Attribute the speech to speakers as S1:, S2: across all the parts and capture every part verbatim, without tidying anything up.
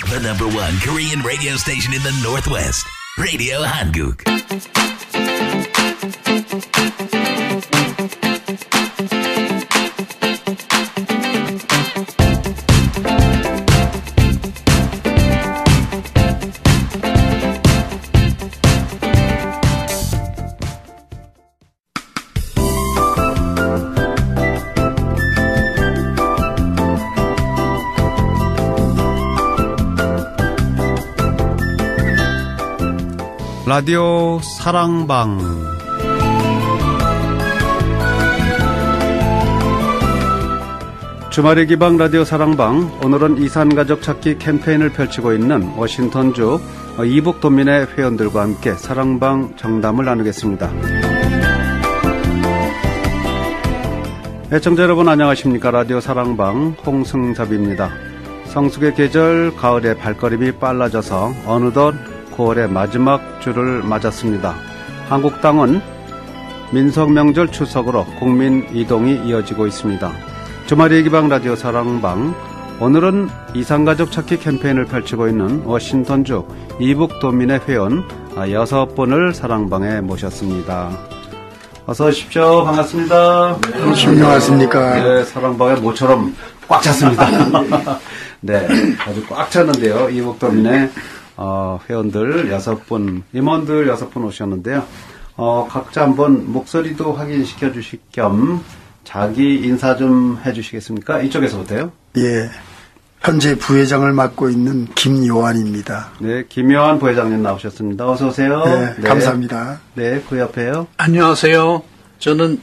S1: The number one Korean radio station in the Northwest. Radio Hanguk.
S2: 라디오 사랑방. 주말의 기방 라디오 사랑방. 오늘은 이산가족 찾기 캠페인을 펼치고 있는 워싱턴주 이북 도민의 회원들과 함께 사랑방 정담을 나누겠습니다. 애청자 여러분 안녕하십니까. 라디오 사랑방 홍승잡입니다. 성숙의 계절 가을의 발걸음이 빨라져서 어느덧 구월의 마지막 주를 맞았습니다. 한국 땅은 민속 명절 추석으로 국민 이동이 이어지고 있습니다. 주말의 기방 라디오 사랑방. 오늘은 이산가족 찾기 캠페인을 펼치고 있는 워싱턴주 이북 도민의 회원 여섯 분을 사랑방에 모셨습니다. 어서 오십시오. 반갑습니다.
S3: 네, 안녕하십니까.
S2: 네, 사랑방에 모처럼 꽉 찼습니다. 네, 아주 꽉 찼는데요. 이북 도민의 어, 회원들 여섯 분, 임원들 여섯 분 오셨는데요. 어, 각자 한번 목소리도 확인시켜 주실 겸 자기 인사 좀 해 주시겠습니까? 이쪽에서부터요.
S3: 예. 현재 부회장을 맡고 있는 김요한입니다.
S2: 네, 김요한 부회장님 나오셨습니다. 어서 오세요.
S3: 네,
S2: 네.
S3: 감사합니다.
S2: 네, 그 옆에요.
S4: 안녕하세요. 저는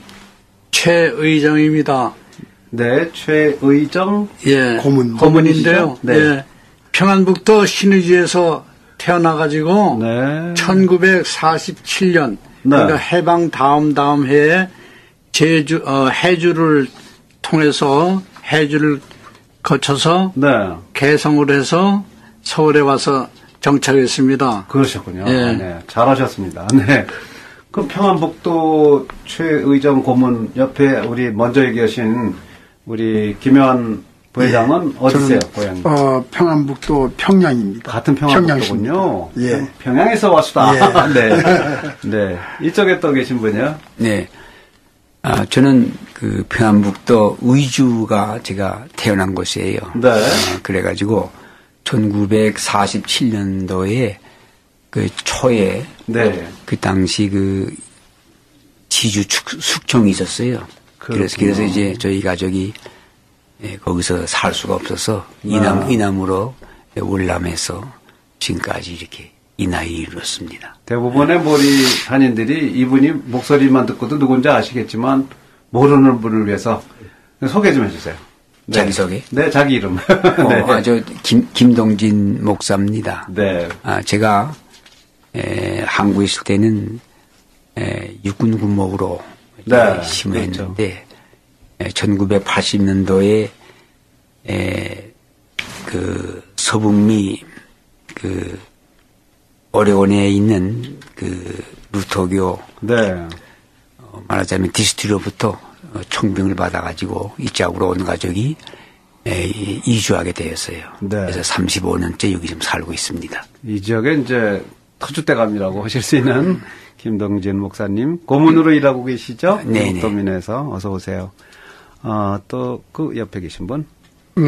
S4: 최의정입니다.
S2: 네, 최의정.
S4: 예.
S3: 고문.
S4: 고문인데요.
S2: 네.
S4: 예. 평안북도 신의주에서 태어나가지고
S2: 네.
S4: 천구백사십칠 년
S2: 네.
S4: 그러니까 해방 다음 다음 해에 제주 어, 해주를 통해서 해주를 거쳐서
S2: 네.
S4: 개성을 해서 서울에 와서 정착했습니다.
S2: 그러셨군요.
S4: 예.
S2: 네, 잘하셨습니다. 네. 그 평안북도 최의정 고문 옆에 우리 먼저 얘기하신 우리 김요한 부회장은
S3: 예,
S2: 어디세요,
S3: 저는,
S2: 고향이?
S3: 어, 평안북도 평양입니다.
S2: 같은 평안북도군요.
S3: 예.
S2: 평양에서 왔수다.
S3: 예.
S2: 네. 네. 이쪽에 또 계신 분이요?
S5: 네. 아, 저는 그 평안북도 의주가 제가 태어난 곳이에요.
S2: 네.
S5: 아, 그래가지고 천구백사십칠 년도에 그 초에
S2: 네.
S5: 그 당시 그 지주 축, 숙청이 있었어요. 그래서, 그래서 이제 저희 가족이 예, 거기서 살 수가 없어서 이남,
S2: 아.
S5: 이남으로 월남에서 지금까지 이렇게 이 나이 이르렀습니다.
S2: 대부분의 머리 한인들이 이분이 목소리만 듣고도 누군지 아시겠지만 모르는 분을 위해서 소개 좀 해주세요. 네.
S5: 자기소개?
S2: 네, 자기 이름. 네.
S5: 어, 아, 저 김, 김동진 목사입니다.
S2: 네.
S5: 아, 제가 에, 한국에 있을 때는 에, 육군 군목으로
S2: 네,
S5: 심했는데 그렇죠. 천구백팔십 년도에 에, 그 서북미 그 오레곤에 있는 그 루터교
S2: 네.
S5: 어, 말하자면 디스트리로부터 총병을 받아가지고 이쪽으로 온 가족이 에, 이주하게 되었어요.
S2: 네.
S5: 그래서 삼십오 년째 여기 좀 살고 있습니다.
S2: 이 지역에 이제 터줏대감이라고 하실 수 있는 김동진 목사님 고문으로 일하고 계시죠?
S5: 네네.
S2: 도민에서 어서 오세요. 아, 또 그 옆에 계신 분?
S6: 네,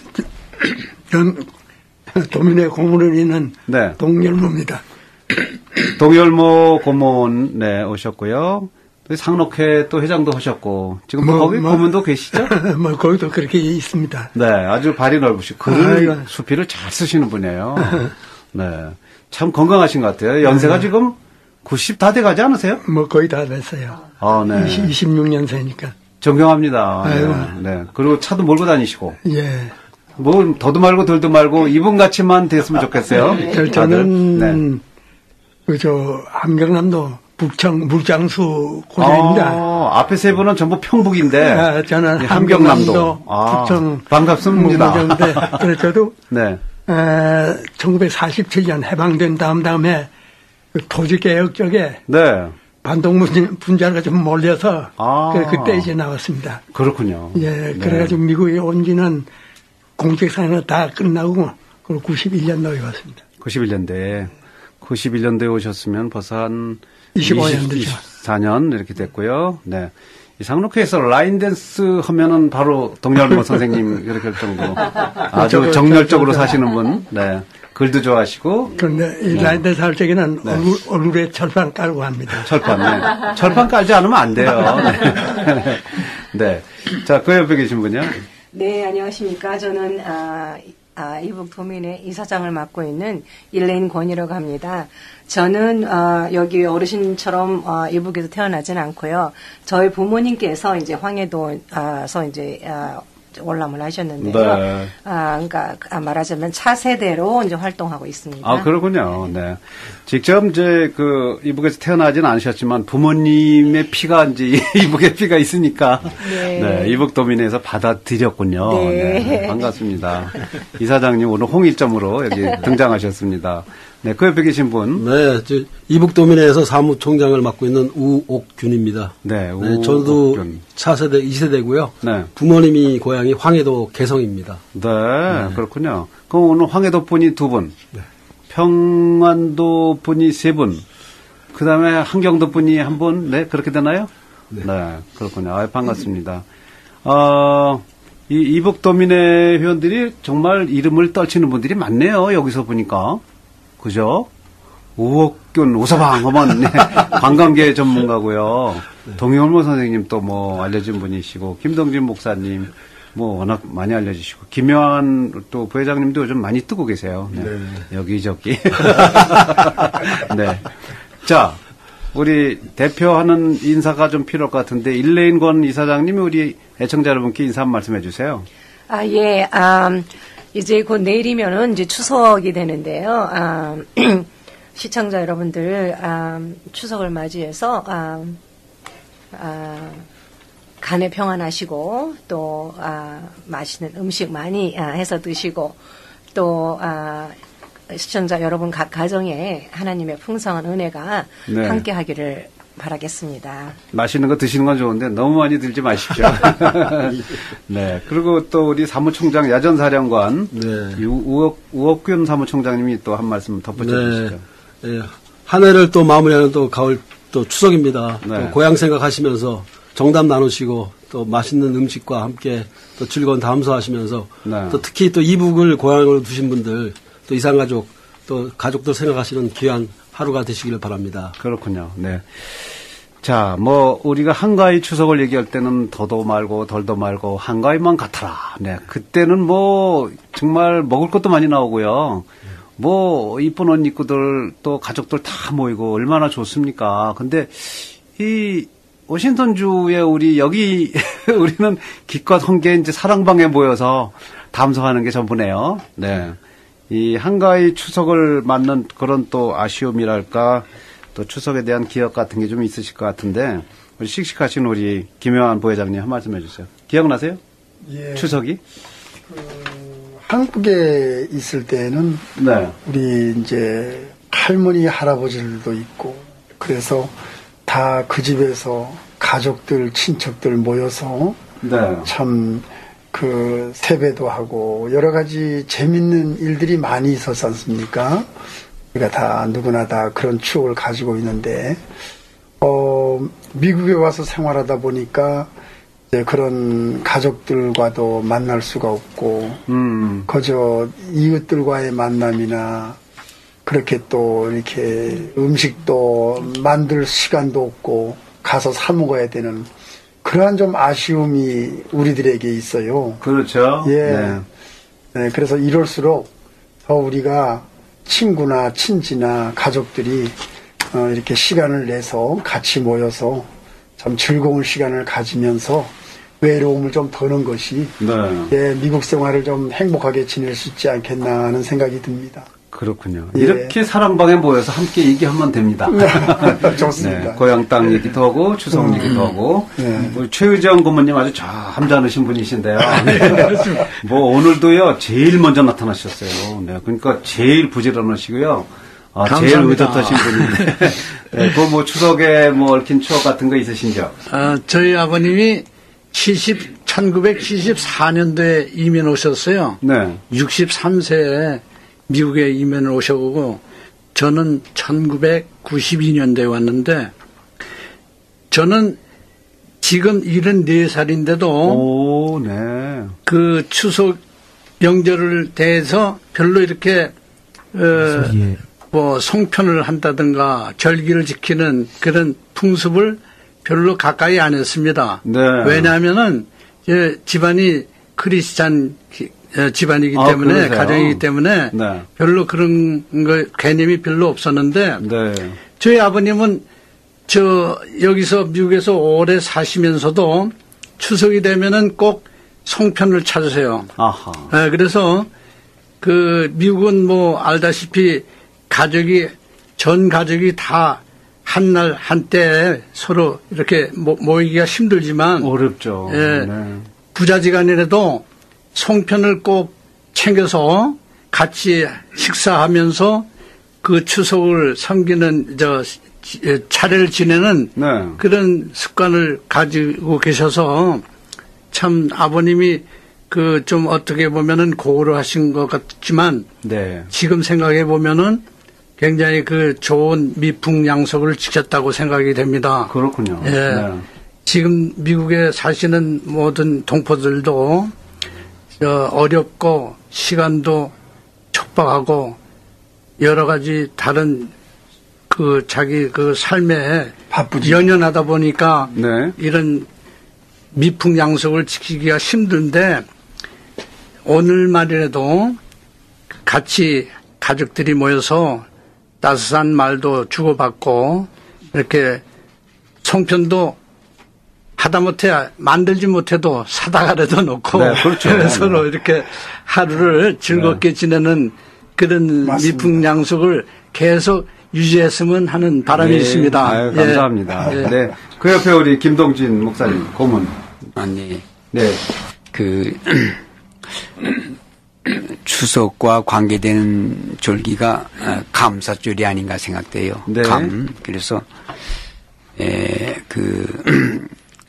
S6: 전 도민의 고문을 있는
S2: 네.
S6: 동열모입니다.
S2: 동열모 고문 네 오셨고요. 또 상록회 또 회장도 하셨고 지금 뭐, 거기 뭐, 고문도 계시죠?
S6: 뭐 거기도 그렇게 있습니다.
S2: 네, 아주 발이 넓으시고 글을
S6: 아이고.
S2: 수필을 잘 쓰시는 분이에요. 네, 참 건강하신 것 같아요. 연세가 지금 구십 다 돼가지 않으세요?
S6: 뭐 거의 다 됐어요.
S2: 아, 네.
S6: 이십육 년생이니까.
S2: 존경합니다.
S6: 아이고.
S2: 네, 네. 그리고 차도 몰고 다니시고.
S6: 예.
S2: 뭐 더도 말고 덜도 말고 이분 같이만 됐으면 좋겠어요.
S6: 저는
S2: 네.
S6: 그저 함경남도 북청 물장수 고생입니다.
S2: 아, 앞에 세 분은 전부 평북인데.
S6: 아, 저는
S2: 네,
S6: 함경남도,
S2: 함경남도. 아,
S6: 북청
S2: 반갑습니다.
S6: 무무정대. 그래서 저도
S2: 네.
S6: 에, 천구백사십칠 년 해방된 다음 다음에 그 토지개혁 쪽에
S2: 네.
S6: 반동 분- 분자가 좀 몰려서
S2: 아.
S6: 그래, 그때 이제 나왔습니다.
S2: 그렇군요.
S6: 예,
S2: 네.
S6: 그래가지고 미국에 온 지는 공직생활 다 끝나고 그리고 구십일 년도에 왔습니다.
S2: 구십일 년도에. 구십일 년도에 오셨으면 벌써 한
S6: 이십오 년 되죠.
S2: 이십사 년 이렇게 됐고요. 네. 이 상록회에서 라인 댄스 하면은 바로 동렬모 선생님 이렇게 할 정도로 아주
S6: 그렇죠,
S2: 정열적으로
S6: 그렇죠.
S2: 사시는 분. 네. 글도 좋아하시고.
S6: 그런데 이
S2: 네.
S6: 라인 댄스 할 적에는
S2: 네.
S6: 얼굴, 얼굴에 철판 깔고 합니다.
S2: 철판, 네. 철판 깔지 않으면 안 돼요. 네. 네. 자, 그 옆에 계신 분이요.
S7: 네, 안녕하십니까. 저는, 아, 아, 이북 도민의 이사장을 맡고 있는 일레인 권이라고 합니다. 저는, 어, 여기 어르신처럼, 어, 이북에서 태어나진 않고요. 저희 부모님께서 이제 황해도에서 이제, 어, 월남을 하셨는데요.
S2: 네.
S7: 아, 그러니까 말하자면 차세대로 이제 활동하고 있습니다.
S2: 아, 그렇군요. 네. 직접 이제 그 이북에서 태어나지는 않으셨지만 부모님의 피가 이제 이북의 피가 있으니까
S7: 네.
S2: 네, 이북 도민에서 받아들였군요.
S7: 네.
S2: 네. 반갑습니다. 이사장님 오늘 홍일점으로 여기 등장하셨습니다. 네, 그 옆에 계신 분.
S8: 네, 저 이북도민회에서 사무총장을 맡고 있는 우옥균입니다.
S2: 네,
S8: 네, 저도
S2: 우옥균.
S8: 차세대 이 세대고요.
S2: 네.
S8: 부모님이 고향이 황해도 개성입니다.
S2: 네, 네. 그렇군요. 그럼 오늘 황해도 분이 두 분,
S8: 네.
S2: 평안도 분이 세 분, 그 다음에 한경도 분이 한 분, 네, 그렇게 되나요?
S8: 네.
S2: 네, 그렇군요. 아, 반갑습니다. 어, 이 이북도민회 회원들이 정말 이름을 떨치는 분들이 많네요. 여기서 보니까. 그죠? 우옥균, 우서방 하면 네, 관광계 전문가고요. 네. 동영모 선생님 또 뭐 알려진 분이시고, 김동진 목사님 뭐 워낙 많이 알려주시고, 김요한 또 부회장님도 요즘 많이 뜨고 계세요. 네. 네. 여기저기. 네. 자, 우리 대표하는 인사가 좀 필요할 것 같은데, 일레인권 이사장님이 우리 애청자 여러분께 인사 한 말씀 해주세요.
S7: 아, 예, 음, 이제 곧 내일이면은 이제 추석이 되는데요. 아, 시청자 여러분들 아, 추석을 맞이해서 아, 아, 간에 평안하시고 또 아, 맛있는 음식 많이 아, 해서 드시고 또 아, 시청자 여러분 각 가정에 하나님의 풍성한 은혜가
S2: 네.
S7: 함께하기를 바라겠습니다.
S2: 맛있는 거 드시는 건 좋은데 너무 많이 들지 마십시오. 네. 그리고 또 우리 사무총장 야전사령관
S8: 네.
S2: 우옥, 우옥균 사무총장님이 또 한 말씀 덧붙여 주시죠.
S8: 네. 네. 한 해를 또 마무리하는 또 가을 또 추석입니다.
S2: 네.
S8: 또 고향 생각하시면서 정담 나누시고 또 맛있는 음식과 함께 또 즐거운 담소하시면서
S2: 네.
S8: 또 특히 또 이북을 고향으로 두신 분들 또 이산가족 또 가족들 생각하시는 귀한 하루가 되시기를 바랍니다.
S2: 그렇군요. 네. 자, 뭐 우리가 한가위 추석을 얘기할 때는 더도 말고 덜도 말고 한가위만 같아라. 네. 그때는 뭐 정말 먹을 것도 많이 나오고요. 뭐 이쁜 옷 입고들 또 가족들 다 모이고 얼마나 좋습니까? 근데 이 오신선주에 우리 여기 우리는 기껏 한게 이제 사랑방에 모여서 담소하는 게 전부네요. 네. 이 한가위 추석을 맞는 그런 또 아쉬움이랄까 또 추석에 대한 기억 같은 게 좀 있으실 것 같은데 우리 씩씩하신 우리 김요한 부회장님 한 말씀 해주세요. 기억나세요?
S3: 예.
S2: 추석이?
S3: 그, 한국에 있을 때는
S2: 네.
S3: 우리 이제 할머니 할아버지들도 있고 그래서 다 그 집에서 가족들 친척들 모여서
S2: 네.
S3: 참 그 세배도 하고 여러 가지 재밌는 일들이 많이 있었지 않습니까? 우리가 다 누구나 다 그런 추억을 가지고 있는데 어 미국에 와서 생활하다 보니까 이제 그런 가족들과도 만날 수가 없고
S2: 음.
S3: 그저 이웃들과의 만남이나 그렇게 또 이렇게 음식도 만들 시간도 없고 가서 사 먹어야 되는 그러한 좀 아쉬움이 우리들에게 있어요.
S2: 그렇죠.
S3: 예.
S2: 네.
S3: 네, 그래서 이럴수록 더 우리가 친구나 친지나 가족들이 어, 이렇게 시간을 내서 같이 모여서 참 즐거운 시간을 가지면서 외로움을 좀 더는 것이
S2: 네.
S3: 예, 미국 생활을 좀 행복하게 지낼 수 있지 않겠나 하는 생각이 듭니다.
S2: 그렇군요.
S3: 예.
S2: 이렇게 사랑방에 모여서 함께 얘기하면 됩니다.
S3: 좋습니다.
S2: 네, 고향 땅 얘기도 하고 추석
S3: 음.
S2: 얘기도 하고
S3: 네.
S2: 우리 최의정 고모님 아주 잠자느신 분이신데요. 네. 뭐 오늘도요 제일 먼저 나타나셨어요. 네, 그러니까 제일 부지런하시고요. 아, 제일 의젓하신 분인데 네, 그 뭐 추석에 뭐 얽힌 추억 같은 거 있으신죠?
S4: 어, 저희 아버님이 천구백칠십사 년도에 이민 오셨어요.
S2: 네.
S4: 육십삼 세에 미국에 이민을 오셔보고 저는 천구백구십이 년대에 왔는데 저는 지금 일흔네 살인데도
S2: 오, 네.
S4: 그 추석 명절을 대해서 별로 이렇게 어, 뭐 송편을 한다든가 절기를 지키는 그런 풍습을 별로 가까이 안 했습니다.
S2: 네.
S4: 왜냐하면은 예, 집안이 크리스찬 집안이기
S2: 아,
S4: 때문에
S2: 그러세요?
S4: 가정이기 때문에
S2: 네.
S4: 별로 그런 거 개념이 별로 없었는데
S2: 네.
S4: 저희 아버님은 저 여기서 미국에서 오래 사시면서도 추석이 되면은 꼭 송편을 찾으세요.
S2: 아하.
S4: 네, 그래서 그 미국은 뭐 알다시피 가족이 전 가족이 다 한날 한때 서로 이렇게 모, 모이기가 힘들지만
S2: 어렵죠.
S4: 예,
S2: 네.
S4: 부자지간이라도 송편을 꼭 챙겨서 같이 식사하면서 그 추석을 섬기는 저 차례를 지내는
S2: 네.
S4: 그런 습관을 가지고 계셔서 참 아버님이 그 좀 어떻게 보면은 고를 하신 것 같지만
S2: 네.
S4: 지금 생각해 보면은 굉장히 그 좋은 미풍양속을 지켰다고 생각이 됩니다.
S2: 그렇군요.
S4: 예.
S2: 네.
S4: 지금 미국에 사시는 모든 동포들도 저 어렵고 시간도 촉박하고 여러 가지 다른 그 자기 그 삶에
S3: 바쁘지.
S4: 연연하다 보니까
S2: 네.
S4: 이런 미풍양속을 지키기가 힘든데 오늘말이라도 같이 가족들이 모여서 따스한 말도 주고받고 이렇게 송편도 하다못해 만들지 못해도 사다가라도 놓고
S2: 네, 그렇죠.
S4: 서로 이렇게 하루를 즐겁게
S2: 네.
S4: 지내는 그런
S3: 맞습니다.
S4: 미풍양속을 계속 유지했으면 하는 바람이
S2: 네.
S4: 있습니다.
S2: 아유,
S4: 예.
S2: 감사합니다.
S4: 예.
S2: 네. 그 옆에 우리 김동진 목사님 고문.
S5: 아, 네.
S2: 네.
S5: 그 추석과 관계되는 절기가 감사절이 아닌가 생각돼요.
S2: 네.
S5: 감. 그래서 에, 그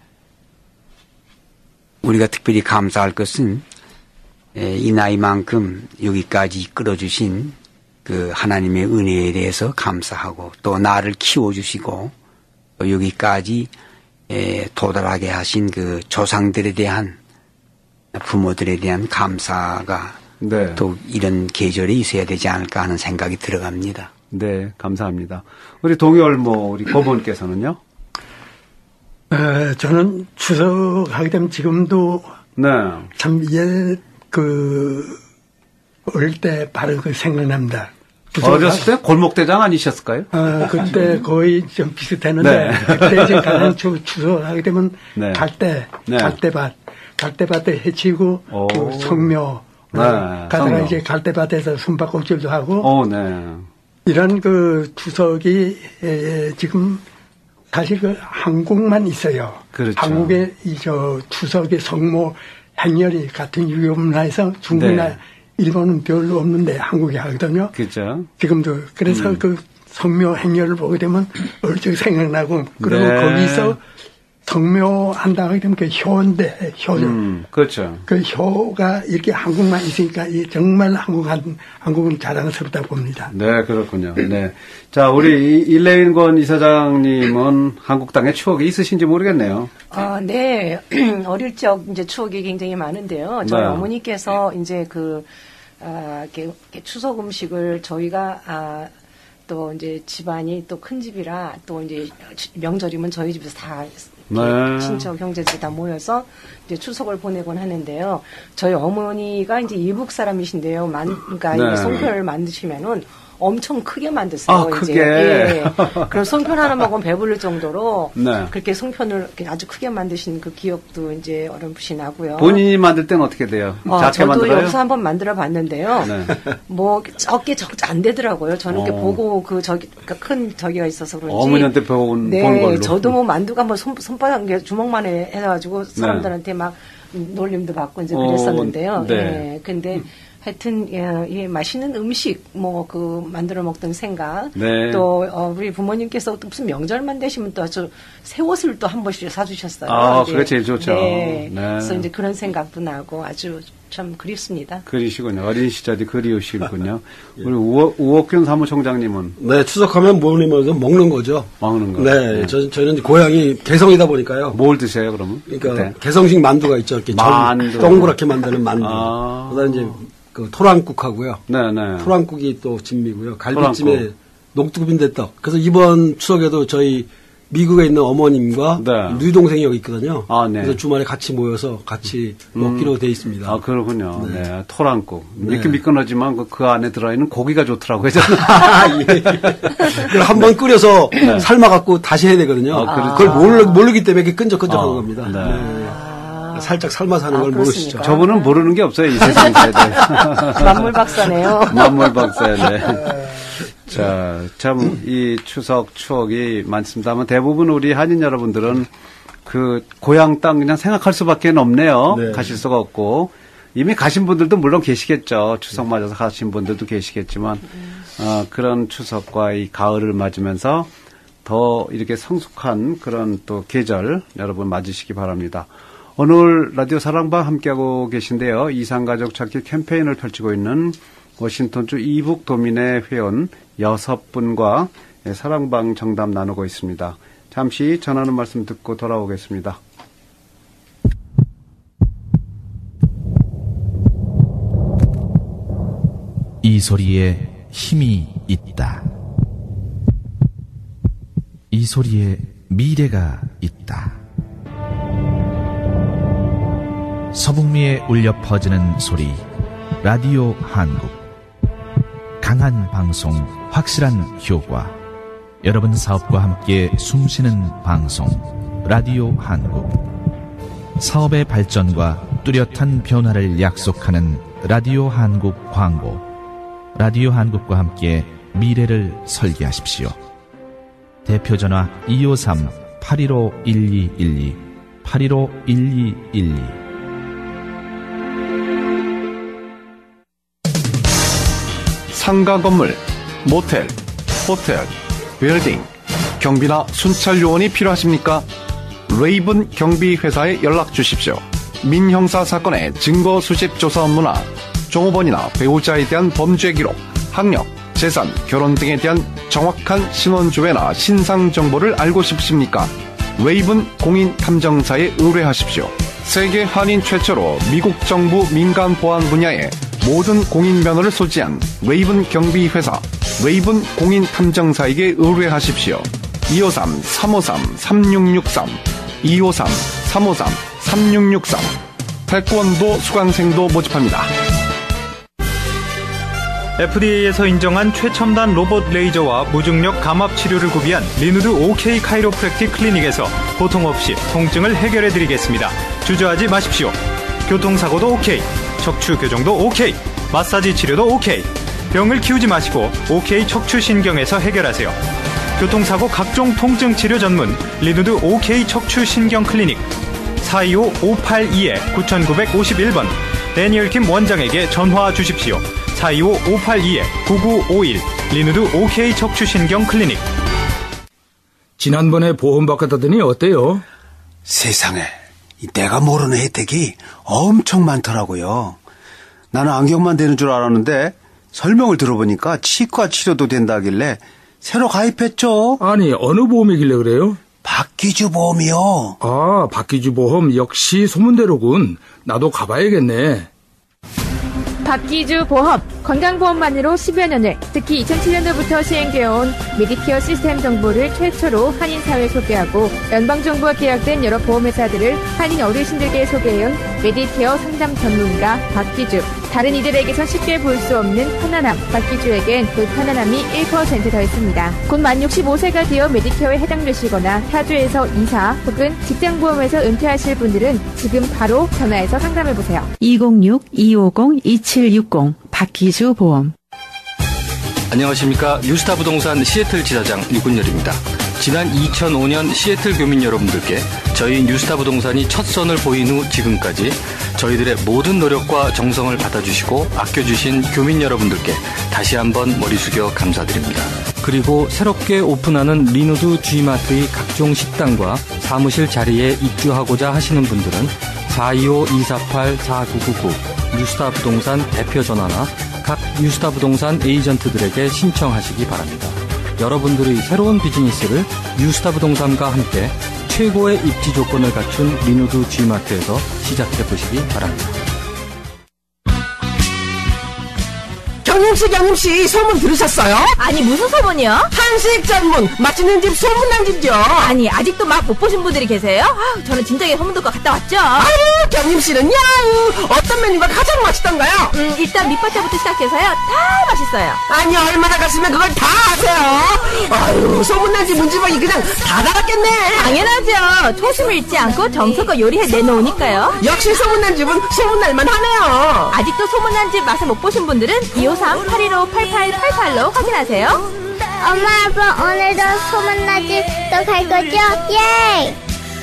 S5: 우리가 특별히 감사할 것은 에, 이 나이만큼 여기까지 끌어주신 그 하나님의 은혜에 대해서 감사하고 또 나를 키워주시고 또 여기까지 에, 도달하게 하신 그 조상들에 대한 부모들에 대한 감사가
S2: 네.
S5: 또 이런 계절에 있어야 되지 않을까 하는 생각이 들어갑니다.
S2: 네. 감사합니다. 우리 동열모 우리 고문께서는요?
S6: 에, 저는 추석 하게 되면 지금도
S2: 네.
S6: 참 옛 그 어릴 때 바로 그 생각납니다.
S2: 어렸을 때 골목대장 아니셨을까요?
S6: 어, 그때 거의 좀 비슷했는데,
S2: 네.
S6: 그때 이제 가장 추, 추석하게 되면
S2: 네.
S6: 갈대,
S2: 네.
S6: 갈대밭, 갈대밭에 해치고,
S2: 오.
S6: 그 성묘,
S2: 네,
S6: 가다가
S2: 성묘.
S6: 이제 갈대밭에서 숨바꼭질도 하고,
S2: 어, 네.
S6: 이런 그 추석이 에, 지금 사실 그 한국만 있어요.
S2: 그렇죠.
S6: 한국의 이 저 추석의 성모 행렬이 같은 유교 문화에서 중국이나
S2: 네.
S6: 일본은 별로 없는데 한국이 하거든요.
S2: 그죠.
S6: 지금도 그래서
S2: 음.
S6: 그 성묘 행렬을 보게 되면 얼핏 생각나고 그리고
S2: 네.
S6: 거기서 성묘한다 하게 되면 그 효인데 효
S2: 음, 그렇죠.
S6: 그 효가 이렇게 한국만 있으니까 이 정말 한국 한 한국은 자랑스럽다 봅니다.
S2: 네, 그렇군요. 네. 자, 우리 일레인권 이사장님은 한국땅에 추억이 있으신지 모르겠네요.
S7: 아, 네. 어릴 적 이제 추억이 굉장히 많은데요. 저희
S2: 네.
S7: 어머니께서 이제 그, 아, 이렇게, 이렇게 추석 음식을 저희가, 아, 또 이제 집안이 또 큰 집이라 또 이제 명절이면 저희 집에서 다
S2: 네.
S7: 친척 형제들 다 모여서 이제 추석을 보내곤 하는데요. 저희 어머니가 이제 이북 사람이신데요. 만, 그러니까
S2: 네.
S7: 이 송편을 만드시면은 엄청 크게 만드세요.
S2: 아,
S7: 이제.
S2: 크게.
S7: 예. 그럼 송편 하나 먹으면 배부를 정도로
S2: 네.
S7: 그렇게 송편을 이렇게 아주 크게 만드신 그 기억도 이제 어렴풋이 나고요.
S2: 본인이 만들 때는 어떻게 돼요?
S7: 어,
S2: 작게
S7: 저도
S2: 만들어요?
S7: 여기서 한번 만들어 봤는데요.
S2: 네.
S7: 뭐 적게 적 안 되더라고요. 저는 이렇게
S2: 어.
S7: 보고 그 저기 그러니까 큰 저기가 있어서 그런지.
S2: 어머니한테 배운
S7: 네,
S2: 본 걸로.
S7: 저도 뭐 만두가 뭐 손, 손바닥 주먹만 해- 해가지고 사람들한테 막 놀림도 받고 이제
S2: 어,
S7: 그랬었는데요.
S2: 네.
S7: 예, 근데 하여튼 예, 예, 맛있는 음식 뭐 그 만들어 먹던 생각.
S2: 네.
S7: 또 어, 우리 부모님께서 또 무슨 명절만 되시면 또 아주 새 옷을 또 한 번씩 사주셨어요.
S2: 아,
S7: 네.
S2: 그게 제일 좋죠.
S7: 네.
S2: 네.
S7: 그래서 이제 그런 생각도 나고 아주 참 그립습니다.
S2: 그리시군요. 어린 시절이 그리우시군요. 우리 우옥, 우옥균 사무총장님은?
S8: 네, 추석하면 뭐니 뭐니 먹는 거죠.
S2: 먹는 거.
S8: 네, 네. 저, 저는 고향이 개성이다 보니까요.
S2: 뭘 드세요, 그러면?
S8: 그러니까
S2: 그때?
S8: 개성식 만두가 있죠. 이렇게
S2: 만두.
S8: 동그랗게 만드는 만두.
S2: 아.
S8: 그다음 이제 그 토랑국하고요.
S2: 네네.
S8: 토랑국이 또 진미고요. 갈비찜에
S2: 토랑국.
S8: 녹두빈대 떡. 그래서 이번 추석에도 저희 미국에 있는 어머님과
S2: 네.
S8: 누이 동생이 여기 있거든요.
S2: 아, 네.
S8: 그래서 주말에 같이 모여서 같이
S2: 음.
S8: 먹기로 돼 있습니다.
S2: 아, 그렇군요. 네. 네. 토랑국.
S8: 네.
S2: 이렇게 미끈하지만 그, 그 안에 들어있는 고기가 좋더라고요.
S8: 예. 그걸 한번 끓여서
S2: 네.
S8: 삶아갖고 다시 해야 되거든요.
S2: 아,
S8: 그걸 모르, 모르기 때문에 이렇게 끈적끈적한
S2: 아,
S8: 겁니다.
S2: 네.
S8: 네. 살짝 삶아서 하는
S7: 아,
S8: 걸 모르시죠.
S2: 저분은 모르는 게 없어요, 이 세상 세대.
S7: 만물 박사네요.
S2: 만물 박사네. 자, 참, 이 추석 추억이 많습니다만 대부분 우리 한인 여러분들은 그 고향 땅 그냥 생각할 수밖에 없네요.
S8: 네.
S2: 가실 수가 없고. 이미 가신 분들도 물론 계시겠죠. 추석 맞아서 가신 분들도 계시겠지만, 어, 그런 추석과 이 가을을 맞으면서 더 이렇게 성숙한 그런 또 계절 여러분 맞으시기 바랍니다. 오늘 라디오 사랑방 함께하고 계신데요. 이산가족 찾기 캠페인을 펼치고 있는 워싱턴주 이북 도민의 회원 여섯 분과 사랑방 정답 나누고 있습니다. 잠시 전하는 말씀 듣고 돌아오겠습니다.
S9: 이 소리에 힘이 있다. 이 소리에 미래가 있다. 서북미에 울려 퍼지는 소리, 라디오 한국. 강한 방송, 확실한 효과. 여러분 사업과 함께 숨쉬는 방송, 라디오 한국. 사업의 발전과 뚜렷한 변화를 약속하는 라디오 한국 광고. 라디오 한국과 함께 미래를 설계하십시오. 대표전화 이오삼 팔일오 일이일이, 팔일오 일이일이.
S10: 상가 건물, 모텔, 호텔, 빌딩, 경비나 순찰 요원이 필요하십니까? 레이븐 경비회사에 연락 주십시오. 민형사 사건의 증거 수집 조사 업무나 종업원이나 배우자에 대한 범죄 기록, 학력, 재산, 결혼 등에 대한 정확한 신원조회나 신상 정보를 알고 싶으십니까? 레이븐 공인탐정사에 의뢰하십시오. 세계 한인 최초로 미국 정부 민간 보안 분야에 모든 공인 면허를 소지한 레이븐 경비회사 레이븐 공인탐정사에게 의뢰하십시오. 이오삼 삼오삼 삼육육삼 이오삼 삼오삼 삼육육삼. 태권도 수강생도 모집합니다.
S11: 에프디에이에서 인정한 최첨단 로봇 레이저와 무중력 감압 치료를 구비한 리누드 오케이 카이로프랙틱 클리닉에서 고통 없이 통증을 해결해드리겠습니다. 주저하지 마십시오. 교통사고도 오케이, 척추 교정도 오케이, 마사지 치료도 오케이. 병을 키우지 마시고 오케이 척추신경에서 해결하세요. 교통사고 각종 통증 치료 전문 리누드 오케이 척추신경 클리닉. 사이오 오팔이 구구오일 번 데니얼킴 원장에게 전화 주십시오. 사이오 오팔이 구구오일 리누드 오케이 척추신경 클리닉.
S12: 지난번에 보험 바꿨다더니 어때요?
S13: 세상에, 내가 모르는 혜택이 엄청 많더라고요. 나는 안경만 되는 줄 알았는데 설명을 들어보니까 치과 치료도 된다길래 새로 가입했죠.
S12: 아니, 어느 보험이길래 그래요?
S13: 박기주 보험이요.
S12: 아, 박기주 보험 역시 소문대로군. 나도 가봐야겠네.
S14: 박기주 보험, 건강보험만으로 십여 년을, 특히 이천칠 년도부터 시행되어 온 메디케어 시스템 정보를 최초로 한인사회에 소개하고 연방정부와 계약된 여러 보험회사들을 한인 어르신들께 소개해온 메디케어 상담 전문가 박기주. 다른 이들에게선 쉽게 볼 수 없는 편안함, 박기주에겐 그 편안함이 일 퍼센트 더했습니다. 곧 만 육십오 세가 되어 메디케어에 해당되시거나 타주에서 이사 혹은 직장보험에서 은퇴하실 분들은 지금 바로 전화해서 상담해보세요.
S15: 이공육 이오공 이칠육공 박기주 보험.
S16: 안녕하십니까. 뉴스타 부동산 시애틀 지사장 유군열입니다. 지난 이천오 년 시애틀 교민 여러분들께 저희 뉴스타 부동산이 첫 선을 보인 후 지금까지 저희들의 모든 노력과 정성을 받아주시고 아껴주신 교민 여러분들께 다시 한번 머리 숙여 감사드립니다. 그리고 새롭게 오픈하는 리누드 G마트의 각종 식당과 사무실 자리에 입주하고자 하시는 분들은 사이오 이사팔 사구구구 뉴스타 부동산 대표 전화나 각 뉴스타 부동산 에이전트들에게 신청하시기 바랍니다. 여러분들의 새로운 비즈니스를 뉴스타 부동산과 함께 최고의 입지 조건을 갖춘 리누드 G마트에서 시작해 보시기 바랍니다.
S17: 경림씨 경림씨 소문 들으셨어요?
S18: 아니 무슨 소문이요?
S17: 한식 전문 맛있는 집 소문난 집이요.
S18: 아니 아직도 막 못 보신 분들이 계세요? 아, 저는 진작에 소문 듣고 갔다 왔죠.
S17: 아유 경림씨는 야우 어떤 메뉴가 가장 맛있던가요?
S18: 음 일단 밑반찬부터 시작해서요 다 맛있어요.
S17: 아니 얼마나 갔으면 그걸 다 아세요? 아유 소문난 집 문지방이 그냥 다 달았겠네.
S18: 당연하죠. 초심을 잃지 않고 정성껏 요리해 내놓으니까요.
S17: 역시 소문난 집은 소문날만 하네요.
S18: 아직도 소문난 집 맛을 못 보신 분들은 이오삼 팔일오 팔팔팔팔로 확인하세요.
S19: 엄마 아빠 오늘도 소문나지 또 갈 거죠? 예!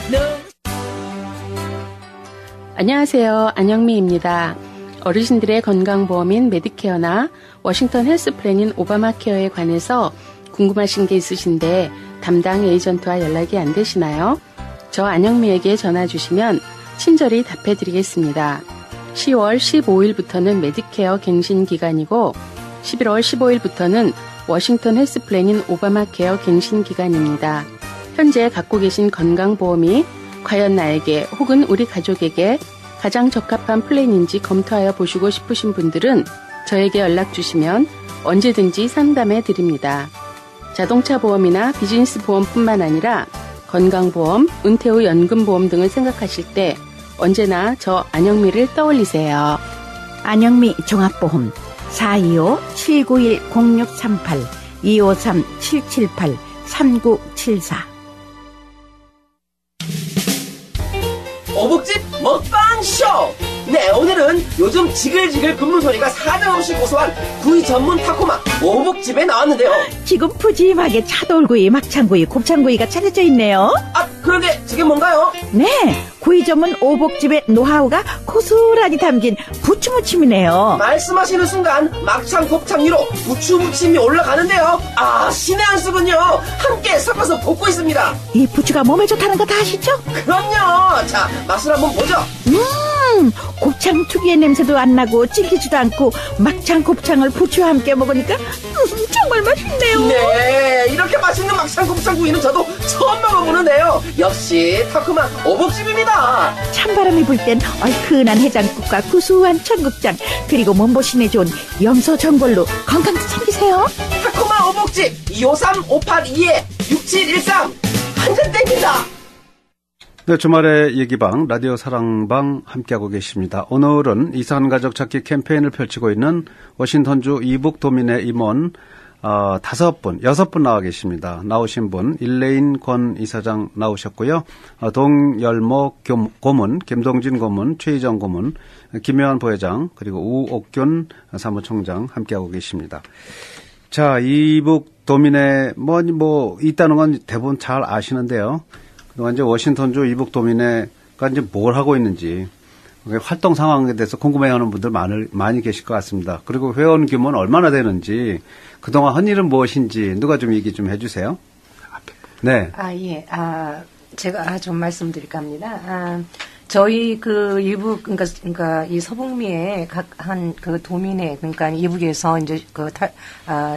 S20: 안녕하세요. 안영미입니다. 어르신들의 건강보험인 메디케어나 워싱턴 헬스플랜인 오바마케어에 관해서 궁금하신 게 있으신데 담당 에이전트와 연락이 안 되시나요? 저 안영미에게 전화 주시면 친절히 답해드리겠습니다. 시월 십오일부터는 메디케어 갱신 기간이고 십일월 십오일부터는 워싱턴 헬스플랜인 오바마케어 갱신 기간입니다. 현재 갖고 계신 건강보험이 과연 나에게 혹은 우리 가족에게 가장 적합한 플랜인지 검토하여 보시고 싶으신 분들은 저에게 연락 주시면 언제든지 상담해 드립니다. 자동차 보험이나 비즈니스 보험뿐만 아니라 건강보험, 은퇴 후 연금보험 등을 생각하실 때 언제나 저 안영미를 떠올리세요.
S15: 안영미 종합보험 사이오 칠구일 공육삼팔 이오삼 칠칠팔 삼구칠사.
S17: 어묵집 먹방쇼! 네, 오늘은 요즘 지글지글 굽는 소리가 사정없이 고소한 구이 전문 타코마 어묵집에 나왔는데요.
S15: 지금 푸짐하게 차돌구이, 막창구이, 곱창구이가 차려져 있네요.
S17: 아, 그런데 저게 뭔가요?
S15: 네, 구이 전문 오복집의 노하우가 고스란히 담긴 부추무침이네요.
S17: 말씀하시는 순간 막창, 곱창 위로 부추무침이 올라가는데요. 아, 신의 한 수군요. 함께 섞어서 볶고 있습니다.
S15: 이 부추가 몸에 좋다는 거 다 아시죠?
S17: 그럼요. 자, 맛을 한번 보죠.
S15: 음, 곱창 특유의 냄새도 안 나고 찔기지도 않고 막창, 곱창을 부추와 함께 먹으니까 음, 정말 맛있네요.
S17: 네, 이렇게 맛있는 막창, 곱창 구이는 저도 처음 먹어보는데요. 역시 타코마 오복집입니다.
S15: 찬바람이 불 땐 얼큰한 해장국과 구수한 청국장 그리고 몸보신에 좋은 염소 전골로 건강도 챙기세요.
S17: 타코마 오복집 이오삼 오팔이 육칠일삼 한 잔 땡긴다.
S2: 네, 주말의 얘기방 라디오 사랑방 함께하고 계십니다. 오늘은 이상한 가족 찾기 캠페인을 펼치고 있는 워싱턴주 이북 도민의 임원 어, 다섯 분, 여섯 분 나와 계십니다. 나오신 분 일레인 권 이사장 나오셨고요. 어, 동열모 교무, 고문, 김동진 고문, 최희정 고문, 김효한 부회장 그리고 우옥균 사무총장 함께하고 계십니다. 자, 이북 도민의 뭐, 뭐 있다는 건 대부분 잘 아시는데요. 그동안 이제 워싱턴주 이북 도민회가 이제 뭘 하고 있는지 활동 상황에 대해서 궁금해하는 분들 많을, 많이 계실 것 같습니다. 그리고 회원 규모는 얼마나 되는지 그동안 한 일은 무엇인지 누가 좀 얘기 좀 해주세요. 네.
S7: 아 예. 아 제가 좀 말씀드릴까 합니다. 아, 저희 그 이북 그러니까 그러니까 이 서북미의 각 한 그 도민회 그러니까 이북에서 이제 그 타, 아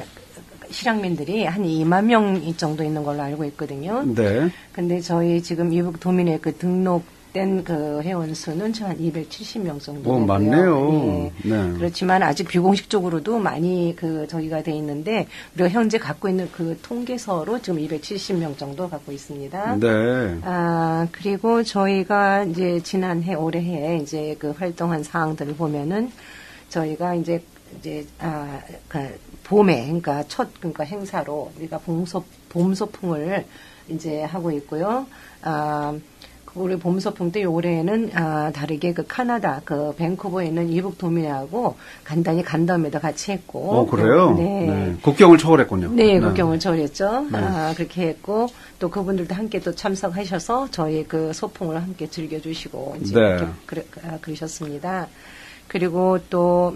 S7: 실향민들이 한 이만 명 정도 있는 걸로 알고 있거든요.
S2: 네.
S7: 근데 저희 지금 이북 도민회 그 등록된 그 회원 수는 한 이백칠십 명 정도 되고요.
S2: 오, 많네요.
S7: 네.
S2: 네.
S7: 그렇지만 아직 비공식적으로도 많이 그 저희가 돼 있는데 우리가 현재 갖고 있는 그 통계서로 지금 이백칠십 명 정도 갖고 있습니다.
S2: 네.
S7: 아, 그리고 저희가 이제 지난해 올해에 이제 그 활동한 사항들을 보면은 저희가 이제 이제 아, 그 봄에 그러니까 첫 그러니까 행사로 우리가 봄소 봄소풍을 이제 하고 있고요. 아, 우리 봄소풍 때 올해에는 아, 다르게 그 카나다 그 밴쿠버에 있는 이북 도민회하고 간단히 간담회도 같이 했고.
S2: 어, 그래요?
S7: 네.
S2: 네. 국경을 초월했군요.
S7: 네, 국경을 초월했죠.
S2: 네.
S7: 아, 그렇게 했고 또 그분들도 함께 또 참석하셔서 저희 그 소풍을 함께 즐겨주시고 이제
S2: 네.
S7: 이렇게 그러, 아, 그러셨습니다. 그리고 또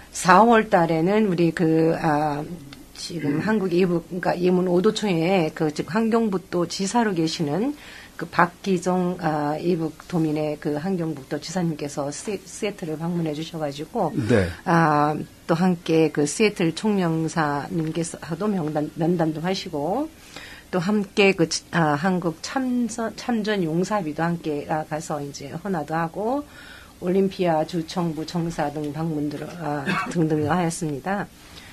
S7: 사월 달에는 우리 그, 아, 지금 음. 한국 이북, 그러니까 이문 오도초에 그, 즉, 환경부 또 지사로 계시는 그 박기종 아, 이북 도민의 그 한경북도 지사님께서 시, 시애틀을 방문해 주셔가지고
S2: 네.
S7: 아, 또 함께 그 시애틀 총영사님께서도 명단 면담도 하시고 또 함께 그 아, 한국 참전 참전 용사비도 함께 아, 가서 이제 헌화도 하고 올림피아 주청부 청사 등 방문들을 아, 등등 하였습니다.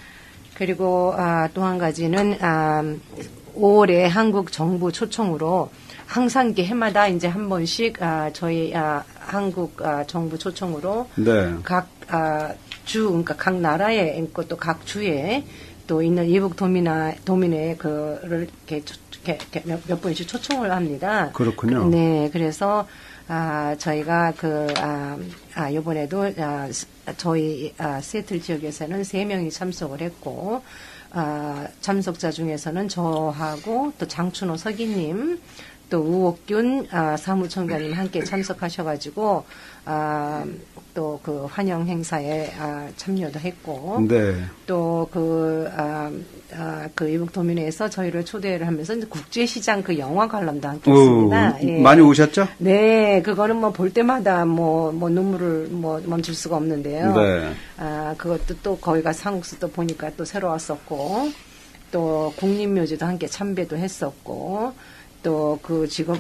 S7: 그리고 아, 또 한 가지는 아, 오월에 한국 정부 초청으로 항상 이렇게 해마다 이제 한 번씩 아, 저희 아, 한국 아, 정부 초청으로
S2: 네.
S7: 각 아, 주 그러니까 각 나라에 있고 또 각 주에 또 있는 이북 도민아 도민의 그를 이렇게, 이렇게, 이렇게 몇, 몇 번씩 초청을 합니다.
S2: 그렇군요.
S7: 네, 그래서 아, 저희가 그 아, 아 이번에도 아, 저희 아, 시애틀 지역에서는 세 명이 참석을 했고. 아, 참석자 중에서는 저하고 또 장춘호 서기님, 또 우옥균 아, 사무총장님 함께 참석하셔가지고 아, 또 그 환영 행사에 아, 참여도 했고,
S2: 네.
S7: 또 그 아, 아, 그 이북도민회에서 저희를 초대를 하면서 이제 국제시장 그 영화 관람도 함께 했습니다.
S2: 예. 많이 오셨죠?
S7: 네, 그거는 뭐 볼 때마다 뭐, 뭐 눈물을 뭐 멈출 수가 없는데요.
S2: 네.
S7: 아, 그것도 또 거기가 상국수도 보니까 또 새로웠었고, 또 국립묘지도 함께 참배도 했었고, 또 그 지금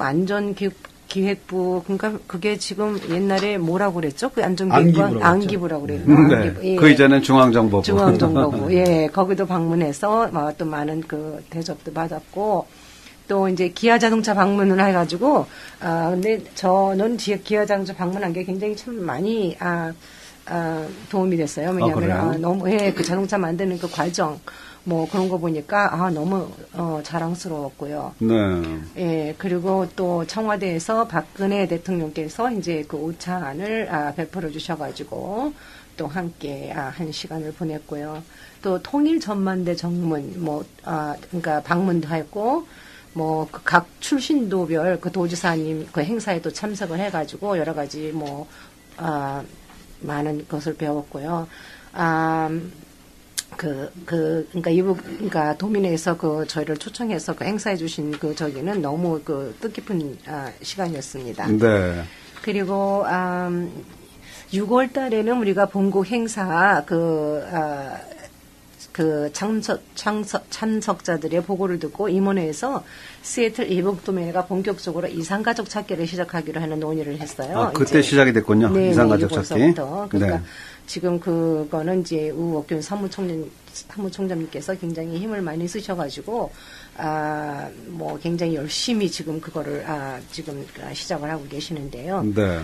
S7: 안전기획부, 그러니까 그게 지금 옛날에 뭐라고 그랬죠? 그 안전기획부? 안기부라고 그랬죠.
S2: 음, 네.
S7: 안기부. 예.
S2: 그 이전엔 중앙정보부.
S7: 중앙정보부. 예, 거기도 방문해서 뭐 또 많은 그 대접도 받았고, 또 이제 기아 자동차 방문을 해가지고, 아, 근데 저는 기아 자동차 방문한 게 굉장히 참 많이, 아, 아, 도움이 됐어요. 왜냐하면,
S2: 아,
S7: 아, 너무, 예, 그 자동차 만드는 그 과정, 뭐 그런 거 보니까, 아, 너무, 어, 자랑스러웠고요.
S2: 네.
S7: 예, 그리고 또 청와대에서 박근혜 대통령께서 이제 그 오찬을, 아, 베풀어 주셔가지고, 또 함께, 아, 한 시간을 보냈고요. 또 통일 전만대 정문, 뭐, 아, 그러니까 방문도 했고, 뭐, 그 각 출신도별 그 도지사님 그 행사에도 참석을 해가지고 여러 가지 뭐, 아, 많은 것을 배웠고요. 아, 그, 그, 그러니까 이북, 그러니까 도민회에서 그 저희를 초청해서 그 행사해 주신 그 저기는 너무 그 뜻깊은 아, 시간이었습니다.
S2: 네.
S7: 그리고, 아, 유월 달에는 우리가 본국 행사 그, 아, 그 참석, 참석, 참석자들의 보고를 듣고 임원회에서 시애틀 이북도민회가 본격적으로 이산가족 찾기를 시작하기로 하는 논의를 했어요.
S2: 아, 그때
S7: 이제.
S2: 시작이 됐군요.
S7: 네,
S2: 이산가족
S7: 네,
S2: 찾기.
S7: 그러니까
S2: 네.
S7: 지금 그거는 이제 우옥균 사무총장, 사무총장님께서 굉장히 힘을 많이 쓰셔가지고, 아, 뭐 굉장히 열심히 지금 그거를, 아, 지금 시작을 하고 계시는데요.
S2: 네.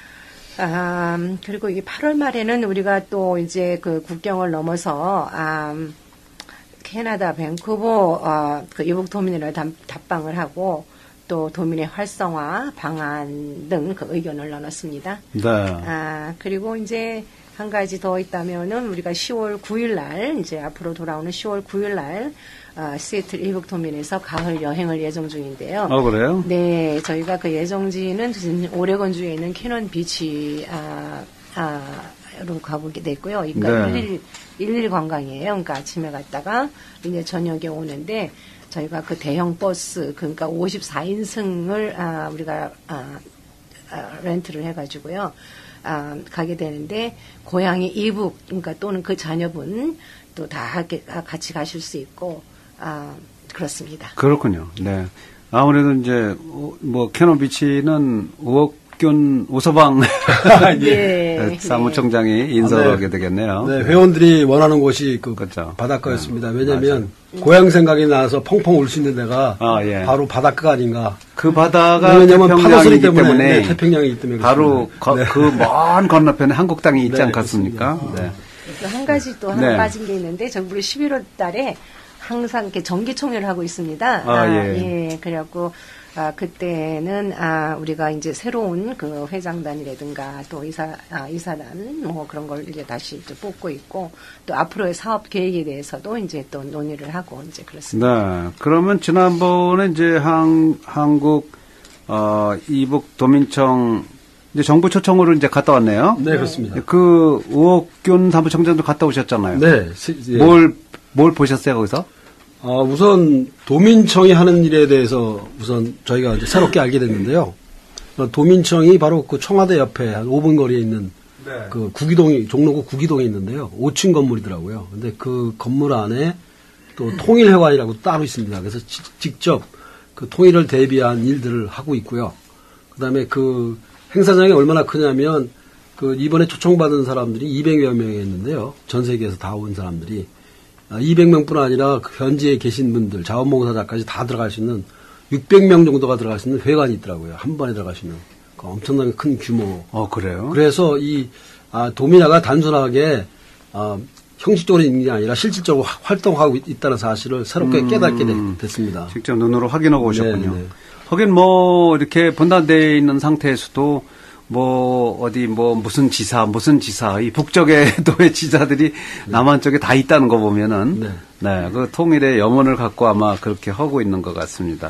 S7: 아, 그리고 이 팔월 말에는 우리가 또 이제 그 국경을 넘어서, 아, 캐나다 밴쿠버, 어, 그 이북 도민회를 답방을 하고, 또 도민의 활성화 방안 등 그 의견을 나눴습니다.
S2: 네.
S7: 아, 그리고 이제 한 가지 더 있다면은 우리가 시월 구일 날, 이제 앞으로 돌아오는 시월 구일 날, 아, 시애틀 이북 도민에서 가을 여행을 예정 중인데요.
S2: 어, 그래요?
S7: 네, 저희가 그 예정지는 오레곤주에 있는 캐논 비치, 아, 아, 로 가보게 됐고요. 그러니까
S2: 네.
S7: 일일, 일일 관광이에요. 그러니까 아침에 갔다가 이제 저녁에 오는데, 저희가 그 대형 버스, 그러니까 오십사 인승을, 아, 우리가, 아, 아, 렌트를 해가지고요. 아, 가게 되는데, 고향이 이북, 그러니까 또는 그 자녀분, 또 다 같이 가실 수 있고, 아, 그렇습니다.
S2: 그렇군요. 네. 아무래도 이제, 뭐, 캐논비치는 우옥균 오서방
S7: 네,
S2: 사무총장이
S8: 네.
S2: 인솔하게 되겠네요.
S8: 네, 회원들이 원하는 곳이 그
S2: 그렇죠.
S8: 바닷가였습니다. 왜냐하면 고향 생각이 나서 펑펑 울 수 있는 데가
S2: 아, 예.
S8: 바로 바닷가 아닌가.
S2: 그 바다가
S8: 왜냐면 파도소리
S2: 태평양이기
S8: 때문에,
S2: 때문에,
S8: 네, 태평양이기 때문에
S2: 바로
S8: 그렇습니다.
S2: 그 먼 건너편에 한국 땅이 있지
S8: 네,
S2: 않겠습니까? 네.
S7: 또 한 가지 또 하나
S2: 네.
S7: 빠진 게 있는데, 저 우리 십일월 달에 항상 이렇게 정기총회를 하고 있습니다.
S2: 아, 예.
S7: 예. 그래갖고, 아, 그때는, 아, 우리가 이제 새로운 그 회장단이라든가 또 이사, 아, 이사단, 뭐 그런 걸 이제 다시 이제 뽑고 있고, 또 앞으로의 사업 계획에 대해서도 이제 또 논의를 하고 이제 그렇습니다.
S2: 네. 그러면 지난번에 이제 한, 한국, 어, 이북 도민청, 이제 정부 초청으로 이제 갔다 왔네요.
S8: 네, 그렇습니다.
S2: 그 우옥균 사무총장도 갔다 오셨잖아요.
S8: 네. 시, 예.
S2: 뭘, 뭘 보셨어요, 거기서?
S8: 어, 우선 도민청이 하는 일에 대해서 우선 저희가 이제 새롭게 알게 됐는데요. 어, 도민청이 바로 그 청와대 옆에 한 오 분 거리에 있는 네. 그 구기동이 종로구 구기동에 있는데요. 오 층 건물이더라고요. 근데 그 건물 안에 또 통일회관이라고 따로 있습니다. 그래서 지, 직접 그 통일을 대비한 일들을 하고 있고요. 그다음에 그 행사장이 얼마나 크냐면 그 이번에 초청받은 사람들이 이백여 명이었는데요. 전 세계에서 다 온 사람들이 이백 명뿐 아니라 그 현지에 계신 분들, 자원봉사자까지 다 들어갈 수 있는 육백 명 정도가 들어갈 수 있는 회관이 있더라고요. 한 번에 들어갈 수 있는 그 엄청나게 큰 규모.
S13: 어 그래요?
S8: 그래서 이 아, 도민회가 단순하게 아, 형식적으로 있는 게 아니라 실질적으로 화, 활동하고 있, 있다는 사실을 새롭게 음, 깨닫게 되, 됐습니다.
S13: 직접 눈으로 확인하고 오셨군요.
S8: 네네.
S13: 하긴 뭐 이렇게 분단되어 있는 상태에서도 뭐 어디 뭐 무슨 지사 무슨 지사 이 북쪽의 도의 지사들이 네. 남한 쪽에 다 있다는 거 보면은 네. 네, 그 통일의 염원을 갖고 아마 그렇게 하고 있는 것 같습니다.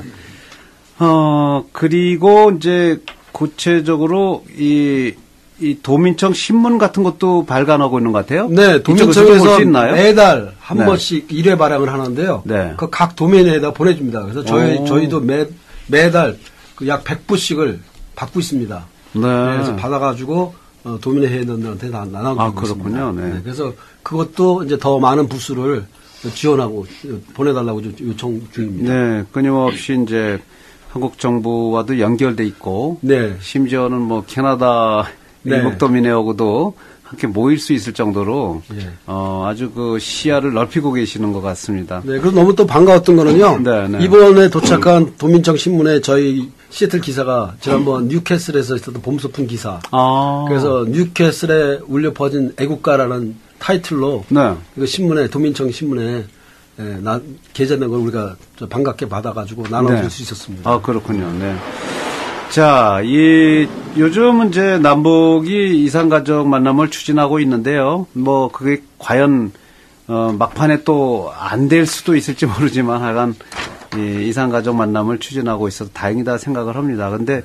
S13: 어 그리고 이제 구체적으로 이 이 도민청 신문 같은 것도 발간하고 있는 것 같아요.
S8: 네, 도민청에서 매달 한
S13: 네.
S8: 번씩 일 회 발행을 하는데요.
S13: 네.
S8: 그 각 도면에다 보내줍니다. 그래서 저희 오. 저희도 매 매달 그 약 백 부씩을 받고 있습니다.
S13: 네.
S8: 그래서 받아가지고 어, 도민회 회원들한테 다 나눠주고
S13: 아,
S8: 있습니다.
S13: 그렇군요. 네.
S8: 네, 그래서 그것도 이제 더 많은 부수를 지원하고 보내달라고 요청 중입니다.
S13: 네, 끊임없이 이제 한국 정부와도 연결돼 있고,
S8: 네.
S13: 심지어는 뭐 캐나다
S8: 네.
S13: 미국 도민회하고도 함께 모일 수 있을 정도로
S8: 네.
S13: 어, 아주 그 시야를 넓히고 계시는 것 같습니다.
S8: 네, 그래서 너무 또 반가웠던 거는요.
S13: 네, 네.
S8: 이번에 도착한 도민청 신문에 저희 시애틀 기사가 지난번 뉴캐슬에서 있었던 봄소풍 기사.
S13: 아.
S8: 그래서 뉴캐슬에 울려 퍼진 애국가라는 타이틀로
S13: 네.
S8: 그 신문에 도민청 신문에 예, 나, 게재된 걸 우리가 반갑게 받아가지고 나눠줄
S13: 네.
S8: 수 있었습니다.
S13: 아 그렇군요. 네. 자, 이 요즘은 이제 남북이 이산가족 만남을 추진하고 있는데요. 뭐 그게 과연 어, 막판에 또 안 될 수도 있을지 모르지만 하여간 이 이산가족 만남을 추진하고 있어서 다행이다 생각을 합니다. 근데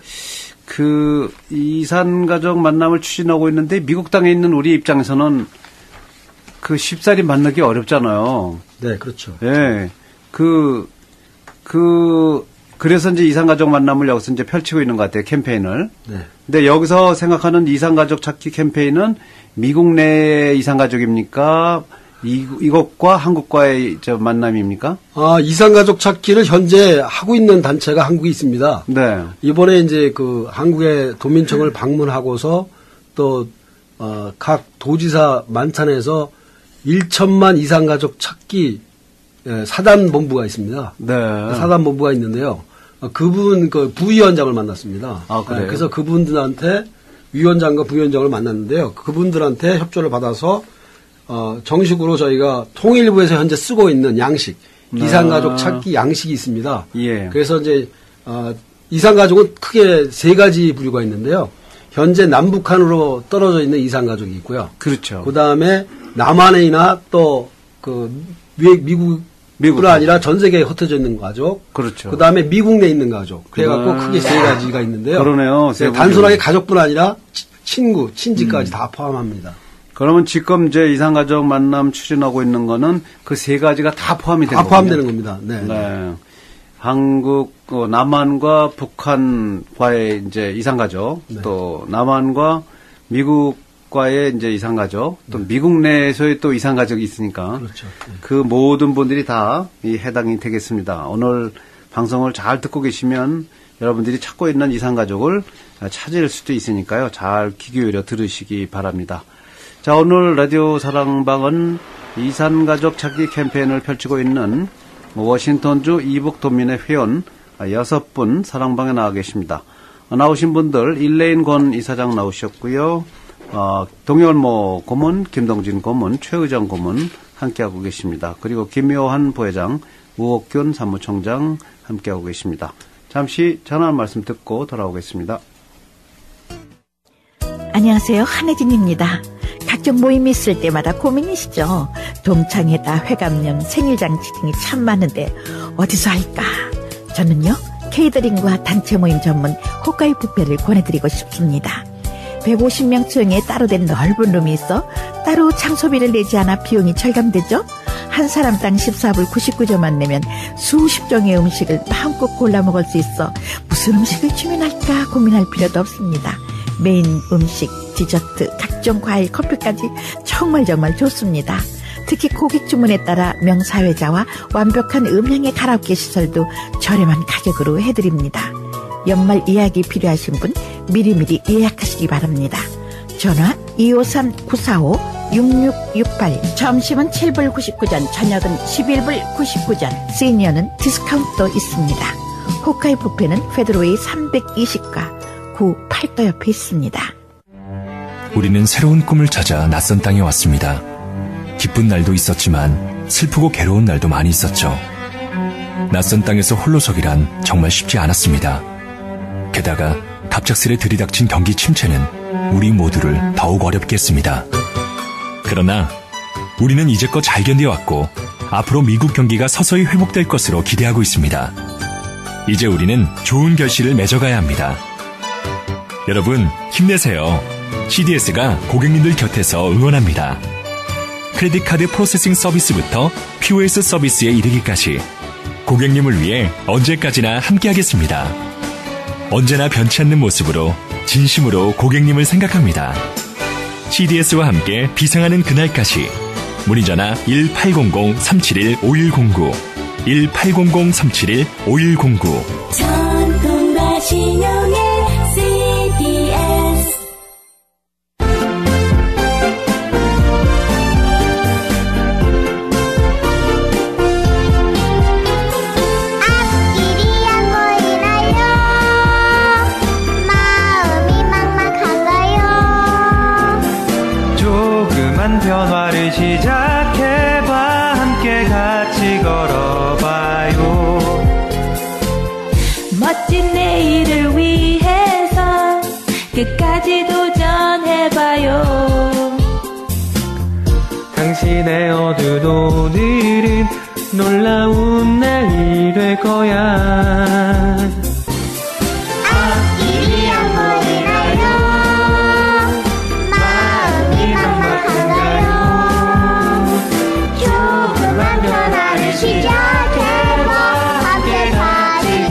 S13: 그 이산가족 만남을 추진하고 있는데 미국 땅에 있는 우리 입장에서는 그 쉽사리 만나기 어렵잖아요.
S8: 네, 그렇죠.
S13: 예. 네, 그, 그, 그래서 이제 이산가족 만남을 여기서 이제 펼치고 있는 것 같아요, 캠페인을.
S8: 네.
S13: 근데 여기서 생각하는 이산가족 찾기 캠페인은 미국 내 이산가족입니까? 이, 이것과 한국과의 저 만남입니까?
S8: 아, 이산가족 찾기를 현재 하고 있는 단체가 한국에 있습니다.
S13: 네.
S8: 이번에 이제 그 한국의 도민청을 방문하고서 또, 어, 각 도지사 만찬에서 일천만 이산가족 찾기 사단 본부가 있습니다.
S13: 네.
S8: 사단 본부가 있는데요. 그분 그 부위원장을 만났습니다.
S13: 아, 그래요?
S8: 그래서 그분들한테 위원장과 부위원장을 만났는데요. 그분들한테 협조를 받아서 어, 정식으로 저희가 통일부에서 현재 쓰고 있는 양식,
S13: 네.
S8: 이산가족 찾기 양식이 있습니다.
S13: 예.
S8: 그래서 이제 어, 이산가족은 크게 세 가지 부류가 있는데요. 현재 남북한으로 떨어져 있는 이산가족이 있고요.
S13: 그렇죠.
S8: 그 다음에 남한이나 또 그 미국 뿐 아니라 전 세계에 흩어져 있는 가족.
S13: 그렇죠.
S8: 그 다음에 미국 내에 있는 가족. 그래갖고 네. 크게 세 가지가 있는데요.
S13: 그러네요.
S8: 네, 단순하게 가족뿐 아니라 치, 친구, 친지까지 음. 다 포함합니다.
S13: 그러면 지금 이제 이산가족 만남 추진하고 있는 거는 그 세 가지가 다 포함이 되는
S8: 다 포함되는 겁니다. 네.
S13: 네. 한국, 어, 남한과 북한과의 이제 이산가족, 네. 또 남한과 미국과의 이제 이산가족, 또 네. 미국 내에서의 또 이산가족이 있으니까.
S8: 그렇죠. 네.
S13: 그 모든 분들이 다 이 해당이 되겠습니다. 오늘 방송을 잘 듣고 계시면 여러분들이 찾고 있는 이산가족을 찾을 수도 있으니까요. 잘 귀 기울여 들으시기 바랍니다. 자, 오늘 라디오 사랑방은 이산가족 찾기 캠페인을 펼치고 있는 워싱턴주 이북도민회 회원 여섯 분 사랑방에 나와 계십니다. 나오신 분들 일레인 권 이사장 나오셨고요. 어, 동열모 고문, 김동진 고문, 최의정 고문 함께하고 계십니다. 그리고 김효한 부회장, 우옥균 사무총장 함께하고 계십니다. 잠시 전화 한 말씀 듣고 돌아오겠습니다.
S15: 안녕하세요. 한혜진입니다. 각종 모임이 있을 때마다 고민이시죠. 동창회다, 회감염, 생일잔치 등이 참 많은데 어디서 할까? 저는요, 케이터링과 단체 모임 전문 호카이 뷔페를 권해드리고 싶습니다. 백오십 명 수용에 따로 된 넓은 룸이 있어 따로 장소비를 내지 않아 비용이 절감되죠. 한 사람당 십사 불 구십구 점만 내면 수십 종의 음식을 마음껏 골라 먹을 수 있어 무슨 음식을 주문할까 고민할 필요도 없습니다. 메인 음식, 디저트, 각종 과일, 커피까지 정말 정말 좋습니다. 특히 고객 주문에 따라 명사회자와 완벽한 음향의 가라오케 시설도 저렴한 가격으로 해드립니다. 연말 예약이 필요하신 분 미리미리 예약하시기 바랍니다. 전화 이오삼 구사오 육육육팔. 점심은 칠 불 구십구 전, 저녁은 십일 불 구십구 전, 시니어는 디스카운트도 있습니다. 호카이 뷔페는 페드로웨이 삼백이십 가 구 팔도 옆에 있습니다.
S21: 우리는 새로운 꿈을 찾아 낯선 땅에 왔습니다. 기쁜 날도 있었지만 슬프고 괴로운 날도 많이 있었죠. 낯선 땅에서 홀로서기란 정말 쉽지 않았습니다. 게다가 갑작스레 들이닥친 경기 침체는 우리 모두를 더욱 어렵게 했습니다. 그러나 우리는 이제껏 잘 견뎌왔고 앞으로 미국 경기가 서서히 회복될 것으로 기대하고 있습니다. 이제 우리는 좋은 결실을 맺어가야 합니다. 여러분 힘내세요. 씨디에스가 고객님들 곁에서 응원합니다. 크레딧카드 프로세싱 서비스부터 피오에스 서비스에 이르기까지 고객님을 위해 언제까지나 함께하겠습니다. 언제나 변치 않는 모습으로 진심으로 고객님을 생각합니다. 씨디에스와 함께 비상하는 그날까지 문의전화 일팔공공 삼칠일 오일공구 일팔공공 삼칠일 오일공구.
S22: 전통과 신용의 씨디에스.
S19: 앞길이 안 보이나요? 마음이 막막한가요?
S23: 조그만 변화를 시작해봐. 함께 같이 걸어봐요.
S22: 멋진 내일을 위해서 끝까지 도전해봐요.
S23: 당신의 어두운 오늘은 놀라운 날이 될 거야.
S19: 앞길이 안 보이나요? 마음이 막막한가요? 조그만 변화를 시작해봐. 함께 같이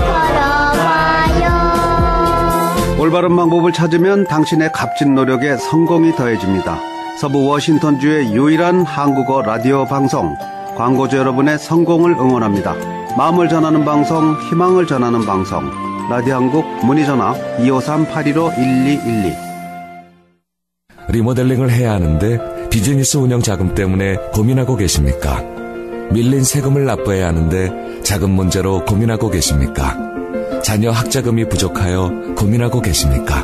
S19: 걸어봐요.
S2: 올바른 방법을 찾으면 당신의 값진 노력에 성공이 더해집니다. 서부 워싱턴주의 유일한 한국어 라디오 방송, 광고주 여러분의 성공을 응원합니다. 마음을 전하는 방송, 희망을 전하는 방송, 라디오 한국 문의전화 이오삼 팔일오 일이일이.
S24: 리모델링을 해야 하는데 비즈니스 운영 자금 때문에 고민하고 계십니까? 밀린 세금을 납부해야 하는데 자금 문제로 고민하고 계십니까? 자녀 학자금이 부족하여 고민하고 계십니까?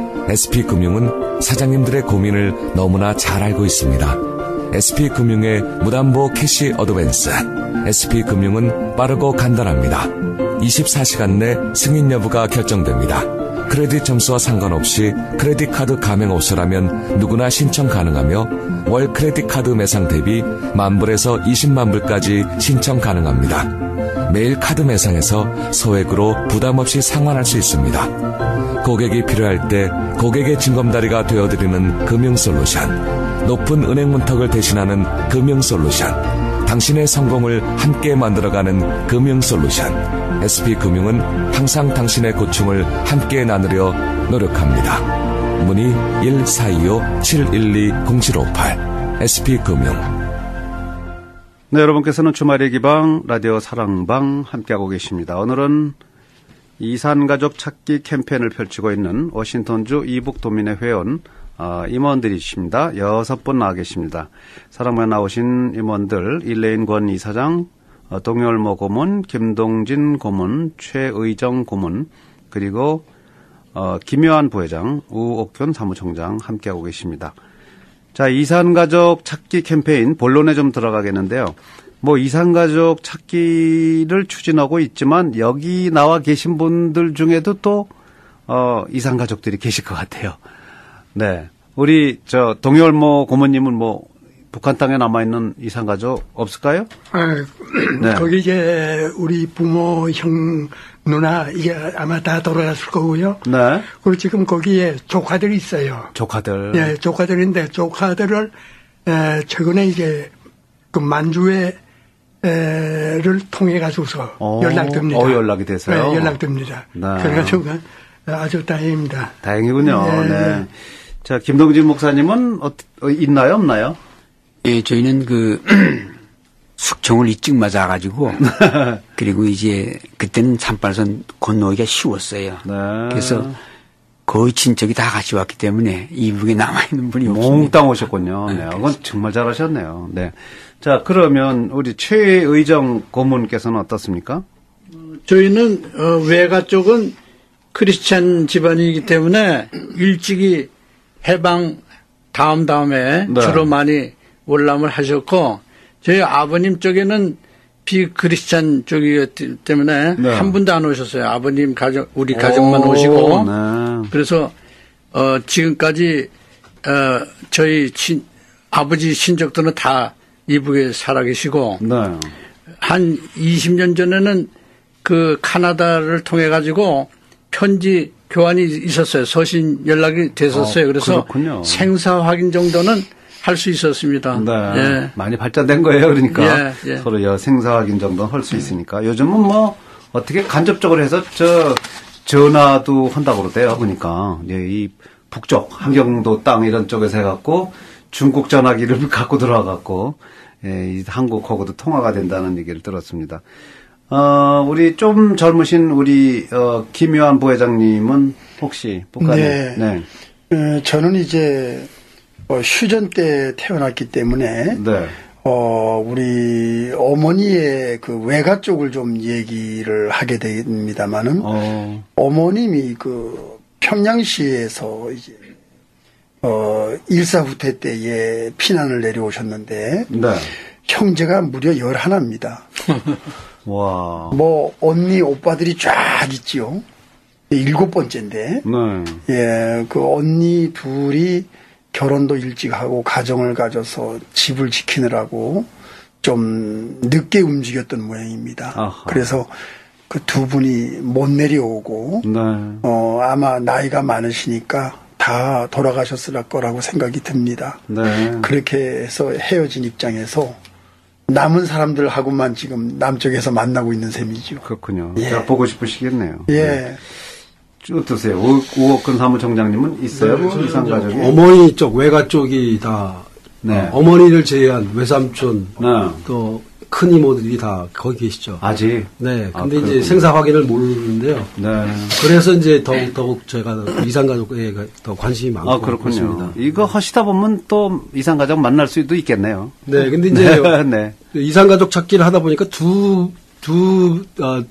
S24: 에스피금융은 사장님들의 고민을 너무나 잘 알고 있습니다. 에스피금융의 무담보 캐시 어드밴스. 에스피금융은 빠르고 간단합니다. 이십사 시간 내 승인 여부가 결정됩니다. 크레딧 점수와 상관없이 크레딧 카드 가맹 업소라면 누구나 신청 가능하며 월 크레딧 카드 매상 대비 만불에서 이십만 불까지 신청 가능합니다. 매일 카드 매상에서 소액으로 부담 없이 상환할 수 있습니다. 고객이 필요할 때 고객의 징검다리가 되어드리는 금융솔루션. 높은 은행 문턱을 대신하는 금융솔루션. 당신의 성공을 함께 만들어가는 금융솔루션. 에스피금융은 항상 당신의 고충을 함께 나누려 노력합니다. 문의 일사이오 칠일이 공칠오팔. 에스피금융.
S2: 네, 여러분께서는 주말의 기방 라디오 사랑방 함께하고 계십니다. 오늘은 이산가족 찾기 캠페인을 펼치고 있는 워싱턴주 이북도민회 회원 어, 임원들이십니다. 여섯 분 나와 계십니다. 사랑방에 나오신 임원들 일레인 권 이사장, 어, 동열모 고문, 김동진 고문, 최의정 고문, 그리고 어, 김효한 부회장, 우옥균 사무총장 함께하고 계십니다. 자, 이산가족 찾기 캠페인 본론에 좀 들어가겠는데요. 뭐 이산가족 찾기를 추진하고 있지만 여기 나와 계신 분들 중에도 또 어, 이산가족들이 계실 것 같아요. 네, 우리 저 동열모 고모님은 뭐 북한 땅에 남아 있는 이산가족 없을까요?
S6: 아,
S2: 네.
S6: 거기 이제 우리 부모, 형, 누나 이게 아마 다 돌아갔을 거고요.
S2: 네.
S6: 그리고 지금 거기에 조카들이 있어요.
S2: 조카들.
S6: 예, 조카들인데 조카들을 에, 최근에 이제 그 만주에 를 통해 가지고서
S2: 어,
S6: 연락됩니다.
S2: 어, 연락이 돼서요?
S6: 네, 연락됩니다.
S2: 네.
S6: 그래가지고 아주 다행입니다.
S2: 다행이군요.
S6: 예,
S2: 네.
S6: 예.
S2: 자, 김동진 목사님은 어, 어, 있나요, 없나요?
S1: 예, 저희는 그 숙청을 일찍 맞아가지고 그리고 이제 그때는 산발선 건너기가 쉬웠어요.
S2: 네.
S1: 그래서 거의 친척이 다 같이 왔기 때문에 이북에 남아있는 분이 없습니다.
S2: 몽땅 오셨군요. 네, 그건 정말 잘하셨네요. 네. 자, 그러면 우리 최의정 고문께서는 어떻습니까?
S3: 저희는 어, 외가 쪽은 크리스찬 집안이기 때문에 일찍이 해방 다음 다음에
S2: 네.
S3: 주로 많이 월남을 하셨고 저희 아버님 쪽에는 비크리스찬 쪽이기 때문에
S2: 네.
S3: 한 분도 안 오셨어요. 아버님 가족 우리 가족만
S2: 오,
S3: 오시고
S2: 네.
S3: 그래서 어, 지금까지 어, 저희 친, 아버지 친척들은 다 이북에 살아계시고
S2: 네.
S3: 한 이십 년 전에는 그 카나다를 통해 가지고 편지 교환이 있었어요. 서신 연락이 됐었어요.
S2: 어,
S3: 그래서
S2: 그렇군요.
S3: 생사 확인 정도는 할 수 있었습니다.
S2: 네.
S3: 예.
S2: 많이 발전된 거예요. 그러니까
S3: 예, 예.
S2: 서로 여 생사 확인 정도는 할 수 있으니까 요즘은 뭐 어떻게 간접적으로 해서 저 전화도 한다고 그러대요. 그러니까 예, 이 북쪽 한경도 땅 이런 쪽에서 해갖고 중국 전화기를 갖고 들어와갖고 예, 이 한국하고도 통화가 된다는 얘기를 들었습니다. 어, 우리 좀 젊으신 우리 어, 김요한 부회장님은 혹시 북한에
S6: 네.
S2: 네.
S6: 어, 저는 이제 어, 휴전 때 태어났기 때문에
S2: 네.
S6: 어, 우리 어머니의 그 외가 쪽을 좀 얘기를 하게 됩니다만은
S2: 어.
S6: 어머님이 그 평양시에서 이제 어, 일사후퇴 때에 피난을 내려오셨는데
S2: 네.
S6: 형제가 무려 열하나입니다.
S2: 와.
S6: 뭐 언니 오빠들이 쫙 있지요. 일곱 번째인데.
S2: 네.
S6: 예, 그 언니 둘이 결혼도 일찍 하고 가정을 가져서 집을 지키느라고 좀 늦게 움직였던 모양입니다.
S2: 아하.
S6: 그래서 그 두 분이 못 내려오고
S2: 네.
S6: 어 아마 나이가 많으시니까 다 돌아가셨을 거라고 생각이 듭니다.
S2: 네.
S6: 그렇게 해서 헤어진 입장에서 남은 사람들하고만 지금 남쪽에서 만나고 있는 셈이죠.
S2: 그렇군요.
S6: 예.
S2: 자, 보고 싶으시겠네요.
S6: 예.
S2: 어떠세요? 우, 우옥근 사무총장님은 있어요?
S8: 네,
S2: 이상 가족이?
S8: 어머니 쪽 외가 쪽이 다
S2: 네.
S8: 어, 어머니를 제외한 외삼촌
S2: 네.
S8: 또 큰 이모들이 다 거기 계시죠.
S2: 아직.
S8: 네.
S2: 아,
S8: 근데 이제
S2: 그렇군요.
S8: 생사 확인을 모르는데요.
S2: 네.
S8: 그래서 이제 더욱 더욱 제가 이산 가족에 더 관심이 많고
S2: 아, 그렇군요.
S8: 그렇습니다.
S2: 이거 하시다 보면 또 이상 가족 만날 수도 있겠네요.
S8: 네. 근데 이제
S2: 네.
S8: 이산 가족 찾기를 하다 보니까 두 두 어,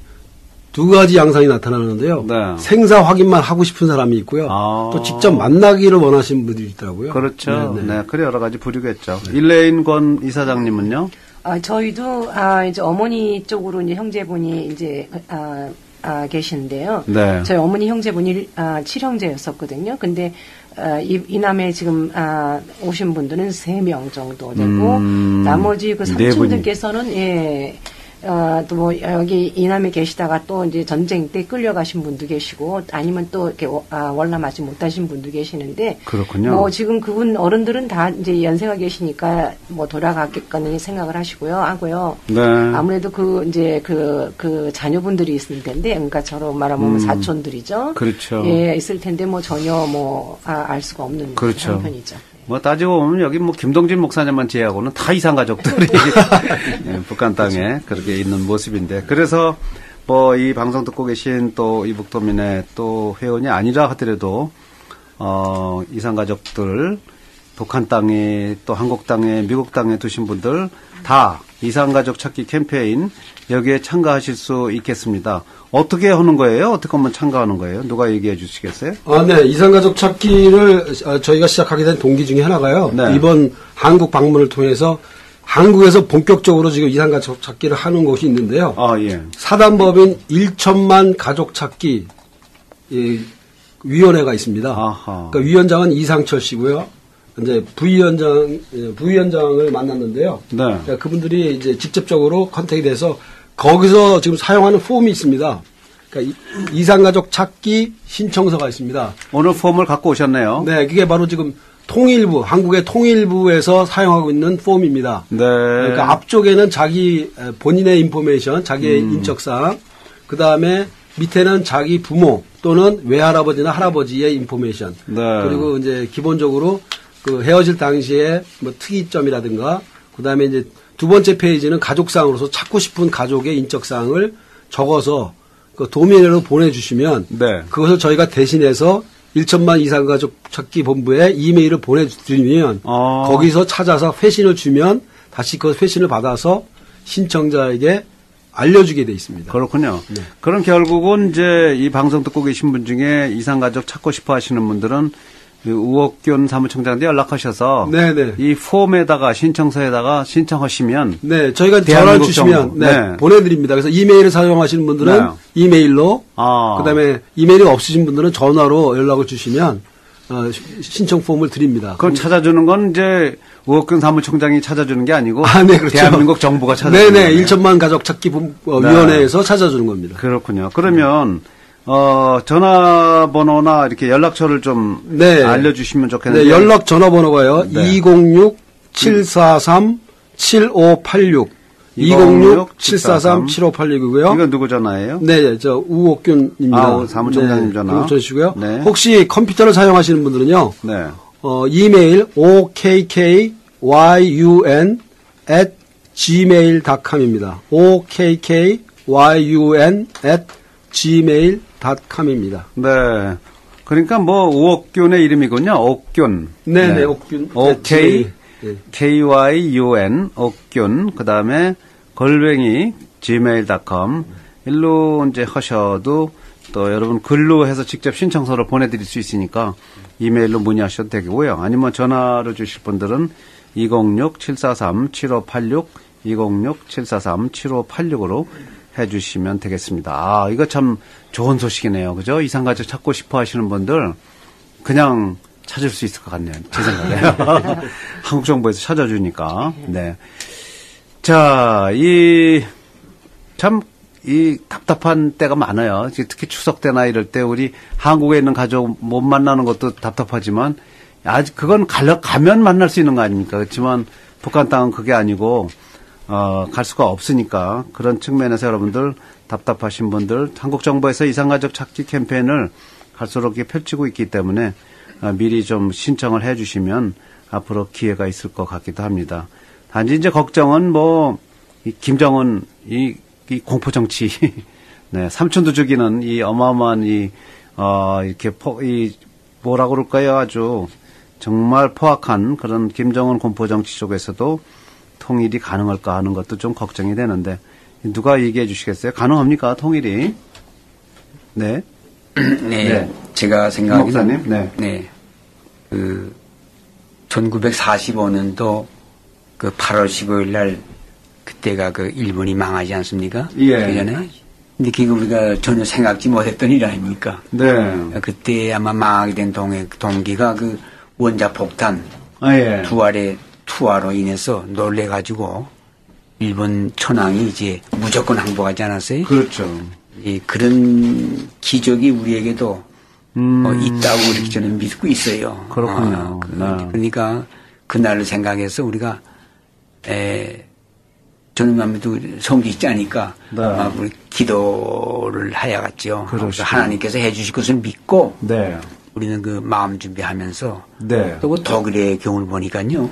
S8: 두 가지 양상이 나타나는데요.
S2: 네.
S8: 생사 확인만 하고 싶은 사람이 있고요.
S2: 아.
S8: 또 직접 만나기를 원하시는 분들이 있더라고요.
S2: 그렇죠.
S8: 네,
S2: 네,
S8: 네.
S2: 그래 여러 가지 부류겠죠. 일레인 권 이사장님은요?
S7: 아, 저희도, 아, 이제 어머니 쪽으로 이제 형제분이 이제, 아, 아, 계시는데요.
S2: 네.
S7: 저희 어머니 형제분이, 아, 칠형제였었거든요. 근데, 아, 이, 이남에 지금, 아, 오신 분들은 세 명 정도 되고,
S2: 음,
S7: 나머지 그
S2: 네
S7: 삼촌들께서는, 예, 어, 또 뭐, 여기 이남에 계시다가 또 이제 전쟁 때 끌려가신 분도 계시고, 아니면 또 이렇게, 아, 월남하지 못하신 분도 계시는데,
S2: 그렇군요.
S7: 뭐 지금 그분 어른들은 다 이제 연세가 계시니까 뭐 돌아가겠거니 생각을 하시고요, 하고요.
S2: 네.
S7: 아무래도 그 이제 그, 그 자녀분들이 있을 텐데, 그러니까 저로 말하면
S2: 음.
S7: 사촌들이죠.
S2: 그렇죠.
S7: 예, 있을 텐데 뭐 전혀 뭐, 아, 알 수가 없는
S2: 그렇죠.
S7: 형편이죠.
S2: 뭐 따지고 보면 여기 뭐 김동진 목사님만 제외하고는 다 이산 가족들이 예, 북한 땅에 그렇게 있는 모습인데 그래서 뭐 이 방송 듣고 계신 또 이북도민의 또 회원이 아니라 하더라도 어 이산 가족들 북한 땅에 또 한국 땅에 미국 땅에 두신 분들 다 이산 가족 찾기 캠페인 여기에 참가하실 수 있겠습니다. 어떻게 하는 거예요? 어떻게 하면 참가하는 거예요? 누가 얘기해 주시겠어요?
S8: 아, 네. 이산 가족 찾기를 어, 저희가 시작하게 된 동기 중에 하나가요.
S2: 네.
S8: 이번 한국 방문을 통해서 한국에서 본격적으로 지금 이산 가족 찾기를 하는 곳이 있는데요.
S2: 아, 예.
S8: 사단법인 일천만 가족 찾기 예, 위원회가 있습니다.
S2: 아하.
S8: 그러니까 위원장은 이상철 씨고요. 이제 부위원장 예, 부위원장을 만났는데요.
S2: 네.
S8: 그러니까 그분들이 이제 직접적으로 컨택이 돼서 거기서 지금 사용하는 폼이 있습니다. 그러니까 이산 가족 찾기 신청서가 있습니다.
S2: 오늘 폼을 갖고 오셨네요.
S8: 네, 그게 바로 지금 통일부, 한국의 통일부에서 사용하고 있는 폼입니다.
S2: 네.
S8: 그러니까 앞쪽에는 자기 본인의 인포메이션, 자기의
S2: 음.
S8: 인적사항, 그 다음에 밑에는 자기 부모 또는 외할아버지나 할아버지의 인포메이션.
S2: 네.
S8: 그리고 이제 기본적으로 그 헤어질 당시에 뭐 특이점이라든가, 그 다음에 이제 두 번째 페이지는 가족상으로서 찾고 싶은 가족의 인적사항을 적어서 그 도면으로 보내주시면
S2: 네.
S8: 그것을 저희가 대신해서 일천만 이상 가족 찾기 본부에 이메일을 보내드리면
S2: 어.
S8: 거기서 찾아서 회신을 주면 다시 그 회신을 받아서 신청자에게 알려주게 돼 있습니다.
S2: 그렇군요.
S8: 네.
S2: 그럼 결국은 이제 이 방송 듣고 계신 분 중에 이상가족 찾고 싶어 하시는 분들은 우옥균 사무총장한테 연락하셔서
S8: 네네.
S2: 이 폼에다가 신청서에다가 신청하시면
S8: 네, 저희가 전화를 주시면 네,
S2: 네.
S8: 보내드립니다. 그래서 이메일을 사용하시는 분들은
S2: 네.
S8: 이메일로,
S2: 아.
S8: 그다음에 이메일이 없으신 분들은 전화로 연락을 주시면 어, 신청 폼을 드립니다.
S2: 그럼 찾아주는 건 이제 우옥균 사무총장이 찾아주는 게 아니고
S8: 아, 네, 그렇죠.
S2: 대한민국 정부가 찾아주는
S8: 네네,
S2: 거예요.
S8: 일천만 가족 찾기 본- 어,
S2: 네.
S8: 위원회에서 찾아주는 겁니다.
S2: 그렇군요. 그러면 어, 전화번호나 이렇게 연락처를 좀
S8: 네.
S2: 알려주시면 좋겠는데.
S8: 네, 연락 전화번호가요.
S2: 네.
S8: 이공육 칠사삼 칠오팔육 이공육 칠사삼 칠오팔육이고요.
S2: 이건 누구 전화예요?
S8: 네, 저 우옥균입니다.
S2: 아, 사무총장님
S8: 네,
S2: 전화.
S8: 그거 주시고요.
S2: 네.
S8: 혹시 컴퓨터를 사용하시는 분들은요.
S2: 네.
S8: 어, 이메일 okkyun at gmail dot com입니다. okkyun at gmail dot com입니다.
S2: 네. 그러니까 뭐 우옥균의 이름이군요. 옥균.
S8: 네네, 옥균.
S2: OK
S8: 네.
S2: kyun 옥균. 그다음에 걸뱅이 지메일 닷컴 일로 이제 하셔도 또 여러분 글로 해서 직접 신청서를 보내드릴 수 있으니까 이메일로 문의하셔도 되고요. 아니면 전화로 주실 분들은 이공육 칠사삼 칠오팔육 이공육 칠사삼 칠오팔육으로 해주시면 되겠습니다. 아, 이거 참 좋은 소식이네요. 그죠? 이상가족 찾고 싶어 하시는 분들 그냥 찾을 수 있을 것 같네요. 제 생각에. 한국 정부에서 찾아주니까. 네. 자, 이, 참, 이 답답한 때가 많아요. 특히 추석 때나 이럴 때 우리 한국에 있는 가족 못 만나는 것도 답답하지만 아직 그건 가려, 가면 만날 수 있는 거 아닙니까? 그렇지만 북한 땅은 그게 아니고 어, 갈 수가 없으니까 그런 측면에서 여러분들 답답하신 분들 한국 정부에서 이상가족 찾기 캠페인을 갈수록 이렇게 펼치고 있기 때문에 어, 미리 좀 신청을 해 주시면 앞으로 기회가 있을 것 같기도 합니다. 단지 이제 걱정은 뭐, 이 김정은, 이, 이 공포정치, 네, 삼촌도 죽이는 이 어마어마한 이, 어, 이렇게 포, 이, 뭐라 그럴까요? 아주 정말 포악한 그런 김정은 공포정치 쪽에서도 통일이 가능할까 하는 것도 좀 걱정이 되는데, 누가 얘기해 주시겠어요? 가능합니까? 통일이? 네.
S1: 네.
S2: 네.
S1: 제가 생각하기는.
S2: 목사님? 네.
S1: 네. 그, 천구백사십오 년도 그 팔월 십오일 날 그때가 그 일본이 망하지 않습니까?
S2: 예.
S1: 그 전에. 근데 그게 우리가 전혀 생각지 못했던 일 아닙니까?
S2: 네.
S1: 그때 아마 망하게 된 동해, 동기가 그 원자 폭탄
S2: 아, 예.
S1: 투하의 투하로 인해서 놀래가지고 일본 천황이 이제 무조건 항복하지 않았어요?
S2: 그렇죠.
S1: 이 그런 기적이 우리에게도
S2: 음.
S1: 어, 있다고 이렇게 저는 믿고 있어요.
S2: 그렇군요.
S1: 어, 그,
S2: 네.
S1: 그러니까 그날을 생각해서 우리가 에, 저는 아무래도 성기 있지 않으니까
S2: 네.
S1: 아, 우리 기도를 해야겠죠.
S2: 그러시군요.
S1: 그래서 하나님께서 해주실 것을 믿고
S2: 네.
S1: 우리는 그 마음 준비하면서
S2: 네.
S1: 또 그 독일의 경우를 보니까요.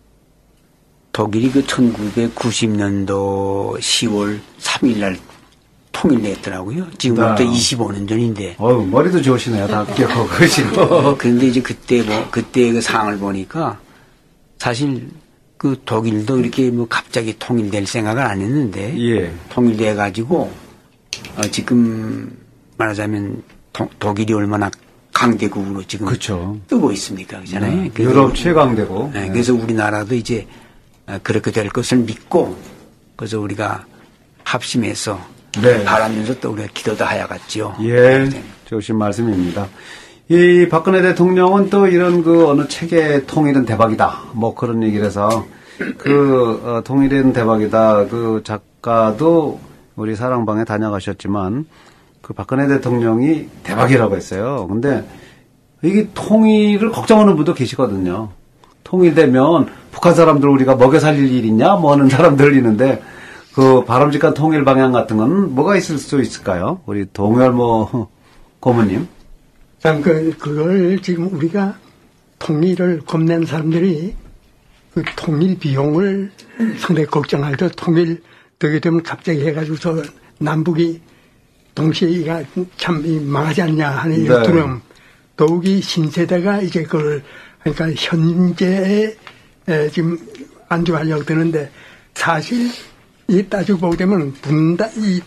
S1: 독일이 그 천구백구십 년도 시월 삼일 날 통일냈더라고요. 지금부터
S2: 네.
S1: 이십오 년 전인데.
S2: 어우, 머리도 좋으시네요. 다 기억하고 계시고.
S1: 그런데 이제 그때 뭐, 그때 그 상황을 보니까 사실 그 독일도 이렇게 뭐 갑자기 통일될 생각을 안 했는데.
S2: 예.
S1: 통일돼가지고, 어, 지금 말하자면 도, 독일이 얼마나 강대국으로 지금
S2: 그쵸.
S1: 뜨고 있습니까? 그잖아요.
S2: 네. 유럽 최강대국.
S1: 네.
S2: 네.
S1: 그래서 우리나라도 이제 그렇게 될 것을 믿고, 그래서 우리가 합심해서
S2: 네.
S1: 바라면서 또 우리가 기도도 하야겠죠.
S2: 예, 좋으신 말씀입니다. 이 박근혜 대통령은 또 이런 그 어느 책의 통일은 대박이다. 뭐 그런 얘기를 해서 그 어, 통일은 대박이다. 그 작가도 우리 사랑방에 다녀가셨지만 그 박근혜 대통령이 대박이라고 했어요. 근데 이게 통일을 걱정하는 분도 계시거든요. 통일되면 북한 사람들 우리가 먹여 살릴 일 있냐 뭐 하는 사람들 있는데 그 바람직한 통일 방향 같은 건 뭐가 있을 수 있을까요? 우리 동열모 고모님.
S4: 참, 그, 그걸 지금 우리가 통일을 겁낸 사람들이 그 통일 비용을 상당히 걱정하죠. 통일 되게 되면 갑자기 해가지고서 남북이 동시에 이가 참 망하지 않냐 하는 이
S2: 네.
S4: 두려움. 더욱이 신세대가 이제 그걸, 그러니까 현재에 에, 지금 안주하려고 드는데 사실 이 따지고 보게 되면 분다, 이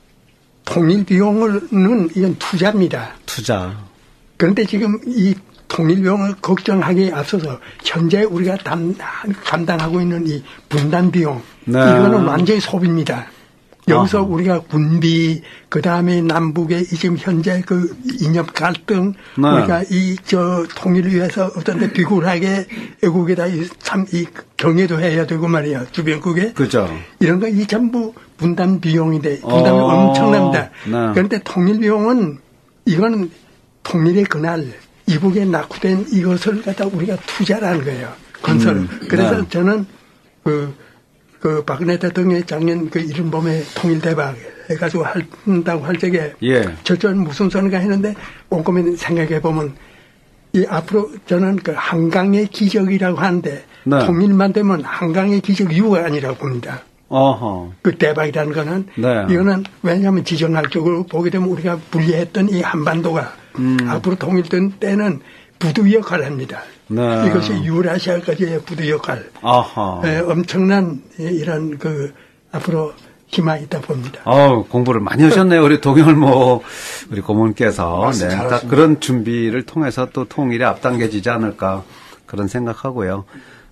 S4: 통일 비용은 이건 투자입니다.
S2: 투자.
S4: 그런데 지금 이 통일 비용을 걱정하기에 앞서서 현재 우리가 담, 감당하고 있는 이 분단 비용,
S2: 네.
S4: 이거는 완전히 소비입니다. 여기서
S2: 아하.
S4: 우리가 군비, 그 다음에 남북의 지금 현재 그 이념 갈등,
S2: 네.
S4: 우리가 이 저 통일을 위해서 어떤데 비굴하게 애국에다 참 이 경애도 해야 되고 말이야 주변국에.
S2: 그죠.
S4: 이런 거 이 전부 분단 비용인데 분담이
S2: 어.
S4: 엄청납니다.
S2: 네.
S4: 그런데 통일 비용은 이거는 통일의 그날 이북에 낙후된 이것을 갖다 우리가 투자라는 거예요. 건설.
S2: 음.
S4: 그래서
S2: 네.
S4: 저는 그, 그 박근혜 대통령이 작년 그 이른 봄에 통일 대박 해가지고 한다고 할 적에
S2: 예.
S4: 저는 무슨 소리가 했는데 꼼꼼히 생각해 보면 이 앞으로 저는 그 한강의 기적이라고 하는데
S2: 네.
S4: 통일만 되면 한강의 기적 이후가 아니라고 봅니다.
S2: 어허.
S4: 그 대박이라는 거는
S2: 네.
S4: 이거는 왜냐하면 지정학적으로 보게 되면 우리가 분리했던 이 한반도가
S2: 음.
S4: 앞으로 통일된 때는 부두 역할을 합니다.
S2: 네.
S4: 이것이 유라시아까지의 부두 역할.
S2: 아하.
S4: 에, 엄청난 이런 그 앞으로 희망이 있다 봅니다.
S2: 어 공부를 많이 하셨네요. 우리 동열모 우리 고문께서.
S4: 말씀
S2: 네. 딱
S4: 잘하십니다.
S2: 그런 준비를 통해서 또 통일에 앞당겨지지 않을까 그런 생각하고요.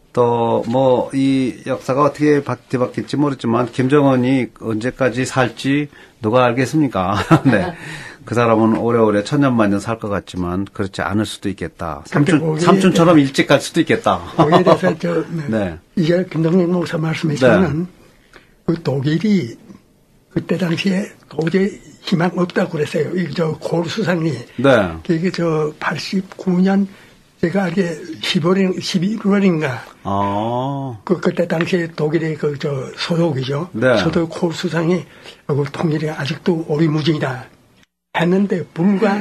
S2: 또 뭐 이 역사가 어떻게 뒤바뀔지 모르지만 김정은이 언제까지 살지 누가 알겠습니까? 네. 그 사람은 오래오래 천년만년 살 것 같지만 그렇지 않을 수도 있겠다. 삼촌,
S4: 거기에
S2: 삼촌처럼 일찍 갈 수도 있겠다.
S4: 거기에 대해서 저
S2: 네.
S4: 이제 김동민 목사 말씀했지만은 그 독일이 그때 당시에 도저히 희망 없다고 그랬어요. 이 저 고르 수상이.
S2: 네.
S4: 그게 저 팔십구 년 제가 알기에 십월인, 십일월인가.
S2: 아.
S4: 그, 그때 당시에 독일의 그, 저, 소속이죠.
S2: 네.
S4: 소속 코 수상이, 그 통일이 아직도 오리무중이다. 했는데, 불과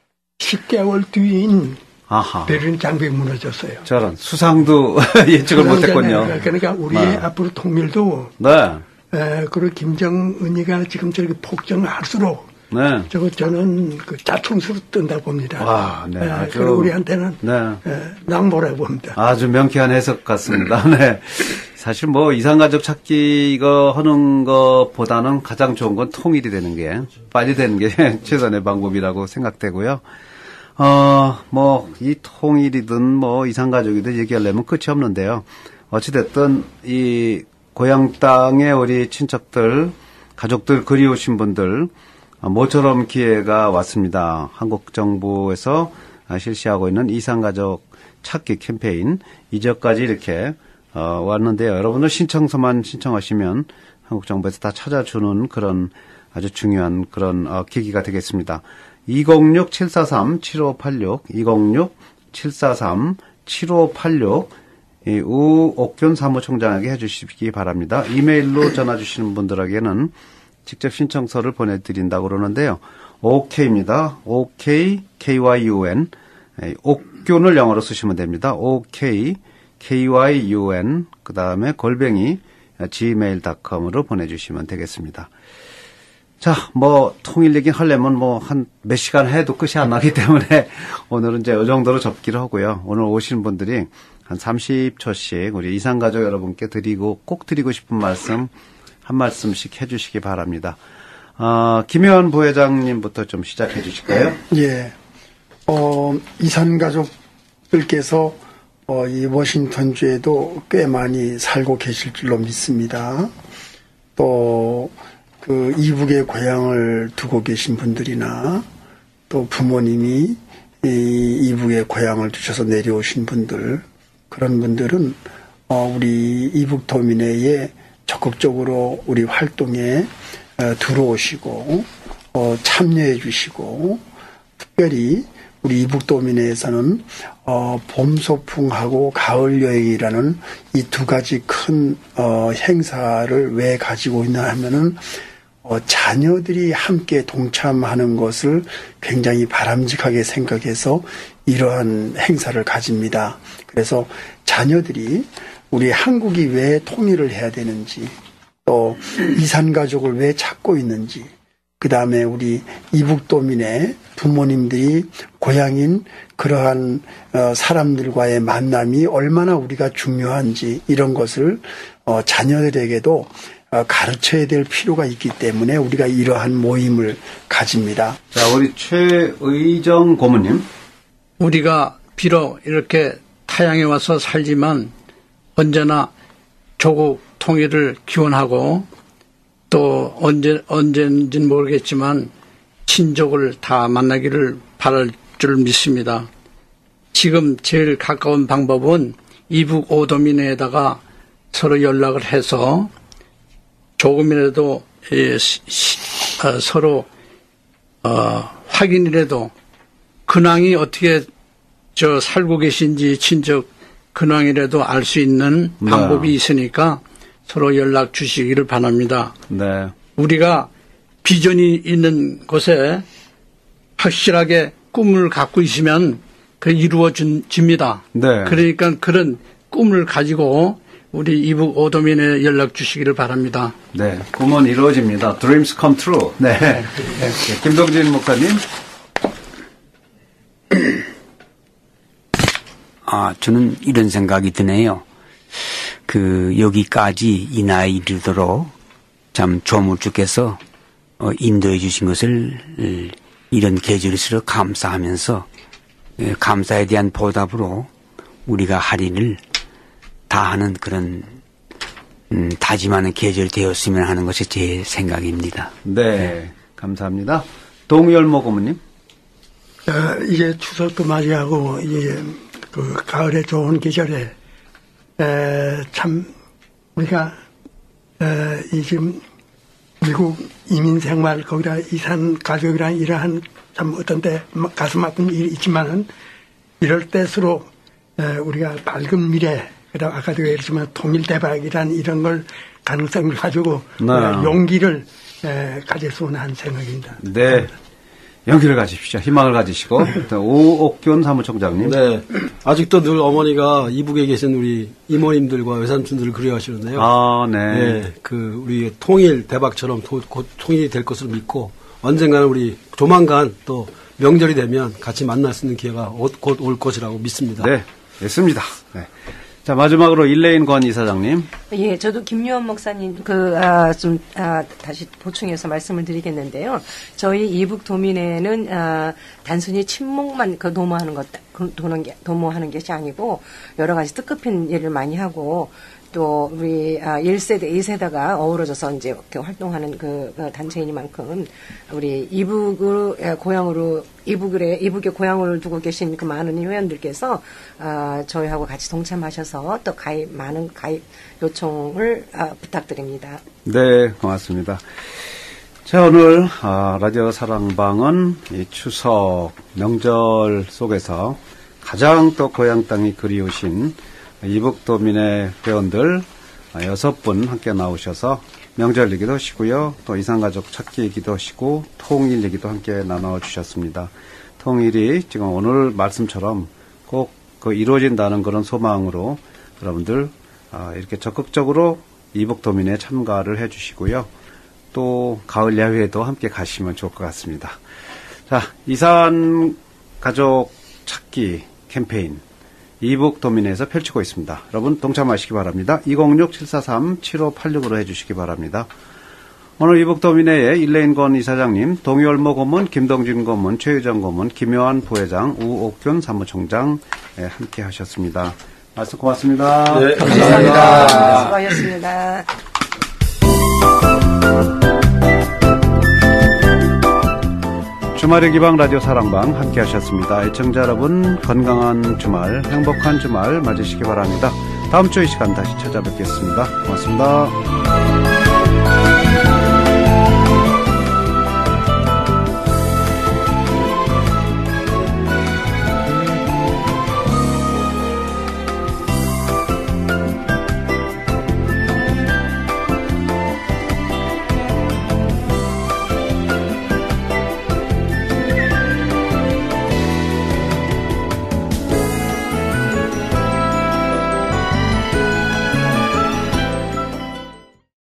S4: 십 개월 뒤인
S2: 아하.
S4: 베를린 장벽이 무너졌어요.
S2: 저런 수상도 예측을 못했군요.
S4: 그러니까 우리의
S2: 네.
S4: 앞으로 통일도,
S2: 네.
S4: 에, 그리고 김정은이가 지금 저렇게 폭정을 할수록,
S2: 네.
S4: 저거 저는 그 자충수로 뜬다 봅니다.
S2: 와, 네.
S4: 에,
S2: 아주-
S4: 그리고 우리한테는
S2: 네.
S4: 에, 낭보라고 봅니다.
S2: 아주 명쾌한 해석 같습니다. 네. 사실 뭐 이상가족 찾기 이거 하는 것보다는 가장 좋은 건 통일이 되는 게, 빨리 되는 게 최선의 방법이라고 생각되고요. 어, 뭐, 이 통일이든 뭐 이상가족이든 얘기하려면 끝이 없는데요. 어찌됐든 이 고향 땅에 우리 친척들, 가족들 그리우신 분들, 모처럼 기회가 왔습니다. 한국 정부에서 실시하고 있는 이상가족 찾기 캠페인 이제까지 이렇게 어, 왔는데요. 여러분들 신청서만 신청하시면 한국 정부에서 다 찾아주는 그런 아주 중요한 그런 어, 계기가 되겠습니다. 이공육 칠사삼 칠오팔육 이공육 칠사삼 칠오팔육 이 우옥균 사무총장에게 해주시기 바랍니다. 이메일로 전화 주시는 분들에게는 직접 신청서를 보내드린다고 그러는데요. 오케이입니다. OK, K-Y-U-N. 옥균을 영어로 쓰시면 됩니다. OK, K-Y-U-N. 그 다음에 골뱅이 지메일 닷컴으로 보내주시면 되겠습니다. 자, 뭐, 통일 얘기 하려면 뭐, 한 몇 시간 해도 끝이 안 나기 때문에 오늘은 이제 이 정도로 접기를 하고요. 오늘 오신 분들이 한 삼십 초씩 우리 이상가족 여러분께 드리고, 꼭 드리고 싶은 말씀 한 말씀씩 해주시기 바랍니다. 어, 김혜원 부회장님부터 좀 시작해 주실까요?
S6: 예. 어, 이산가족들께서 어, 이 워싱턴주에도 꽤 많이 살고 계실 줄로 믿습니다. 또, 그, 이북의 고향을 두고 계신 분들이나 또 부모님이 이 이북의 고향을 두셔서 내려오신 분들, 그런 분들은 어, 우리 이북도민회에 적극적으로 우리 활동에 어, 들어오시고 어, 참여해 주시고 특별히 우리 이북도민회에서는 어, 봄 소풍하고 가을 여행이라는 이 두 가지 큰 어, 행사를 왜 가지고 있나 하면은 어, 자녀들이 함께 동참하는 것을 굉장히 바람직하게 생각해서 이러한 행사를 가집니다. 그래서 자녀들이 우리 한국이 왜 통일을 해야 되는지, 또 이산가족을 왜 찾고 있는지, 그 다음에 우리 이북도민의 부모님들이 고향인 그러한 어, 사람들과의 만남이 얼마나 우리가 중요한지 이런 것을 어, 자녀들에게도 어, 가르쳐야 될 필요가 있기 때문에 우리가 이러한 모임을 가집니다.
S2: 자, 우리 최의정 고모님.
S3: 우리가 비록 이렇게 타양에 와서 살지만 언제나 조국 통일을 기원하고 또 언제, 언제인지는 모르겠지만 친족을 다 만나기를 바랄 줄 믿습니다. 지금 제일 가까운 방법은 이북 오도민에다가 서로 연락을 해서 조금이라도 예, 시, 시, 어, 서로 어, 확인이라도 근황이 어떻게 저 살고 계신지 친척 근황이라도 알 수 있는
S2: 네.
S3: 방법이 있으니까 서로 연락 주시기를 바랍니다.
S2: 네.
S3: 우리가 비전이 있는 곳에 확실하게 꿈을 갖고 있으면 그 이루어집니다.
S2: 네.
S3: 그러니까 그런 꿈을 가지고 우리 이북 오도민에 연락 주시기를 바랍니다.
S2: 네. 꿈은 이루어집니다. Dreams come true. 네. 네. 김동진 목사님.
S1: 아, 저는 이런 생각이 드네요. 그, 여기까지 이 나이 이르도록 참 조물주께서 어, 인도해 주신 것을 이런 계절일수록 감사하면서 감사에 대한 보답으로 우리가 할 일을 다 하는 그런 음, 다짐하는 계절이 되었으면 하는 것이 제 생각입니다.
S2: 네. 감사합니다. 동열모 고모님.
S4: 어, 이제 추석도 맞이하고 이제 그 가을에 좋은 계절에 에, 참 우리가 에, 이 지금 미국 이민 생활 거기다 이산 가족이랑 이러한 참 어떤 때 가슴 아픈 일이 있지만은 이럴 때수록 에, 우리가 밝은 미래 그다음 아까도 얘기했지만 통일 대박이란 이런 걸 가능성을 가지고
S2: 네.
S4: 용기를 에, 가졌으면 하는 생각입니다.
S2: 네. 용기를 가지십시오. 희망을 가지시고. 오옥균 사무총장님.
S8: 네. 아직도 늘 어머니가 이북에 계신 우리 이모님들과 외삼촌들을 그리워하시는데요.
S2: 아, 네.
S8: 네. 그, 우리 통일 대박처럼 도, 곧 통일이 될 것을 믿고 언젠가는 우리 조만간 또 명절이 되면 같이 만날 수 있는 기회가 곧 올 것이라고 믿습니다.
S2: 네. 됐습니다. 네. 자, 마지막으로 일레인 권 이사장님.
S7: 예, 저도 김유원 목사님, 그, 아, 좀, 아, 다시 보충해서 말씀을 드리겠는데요. 저희 이북 도민회는, 아, 단순히 친목만 그 도모하는 것, 그 도는 게, 도모하는 것이 아니고, 여러 가지 뜻깊은 일을 많이 하고, 또, 우리, 아, 일 세대, 이 세대가 어우러져서 이제 이렇게 활동하는 그, 그 단체이니만큼, 우리 이북으로, 고향으로, 이북에, 이북에 고향을 두고 계신 그 많은 회원들께서, 아, 저희하고 같이 동참하셔서 또 가입, 많은 가입 요청을 아, 부탁드립니다.
S2: 네, 고맙습니다. 자, 오늘, 아, 라디오 사랑방은 이 추석 명절 속에서 가장 또 고향 땅이 그리우신 이북도민의 회원들 여섯 분 함께 나오셔서 명절 얘기도 하시고요. 또 이산가족 찾기 얘기도 하시고 통일 얘기도 함께 나눠주셨습니다. 통일이 지금 오늘 말씀처럼 꼭 그 이루어진다는 그런 소망으로 여러분들 이렇게 적극적으로 이북도민에 참가를 해주시고요. 또 가을 야외에도 함께 가시면 좋을 것 같습니다. 자, 이산가족 찾기 캠페인 이북도민회에서 펼치고 있습니다. 여러분 동참하시기 바랍니다. 이공육 칠사삼 칠오팔육으로 해주시기 바랍니다. 오늘 이북도민회의 일레인 권 이사장님, 동열모 고문, 김동진 고문, 최유정 고문, 김효한 부회장, 우옥균 사무총장 함께 하셨습니다. 말씀 고맙습니다.
S7: 네, 감사합니다. 수고하셨습니다.
S2: 주말의 기방 라디오 사랑방 함께 하셨습니다. 애청자 여러분 건강한 주말, 행복한 주말 맞으시기 바랍니다. 다음 주 이 시간 다시 찾아뵙겠습니다. 고맙습니다.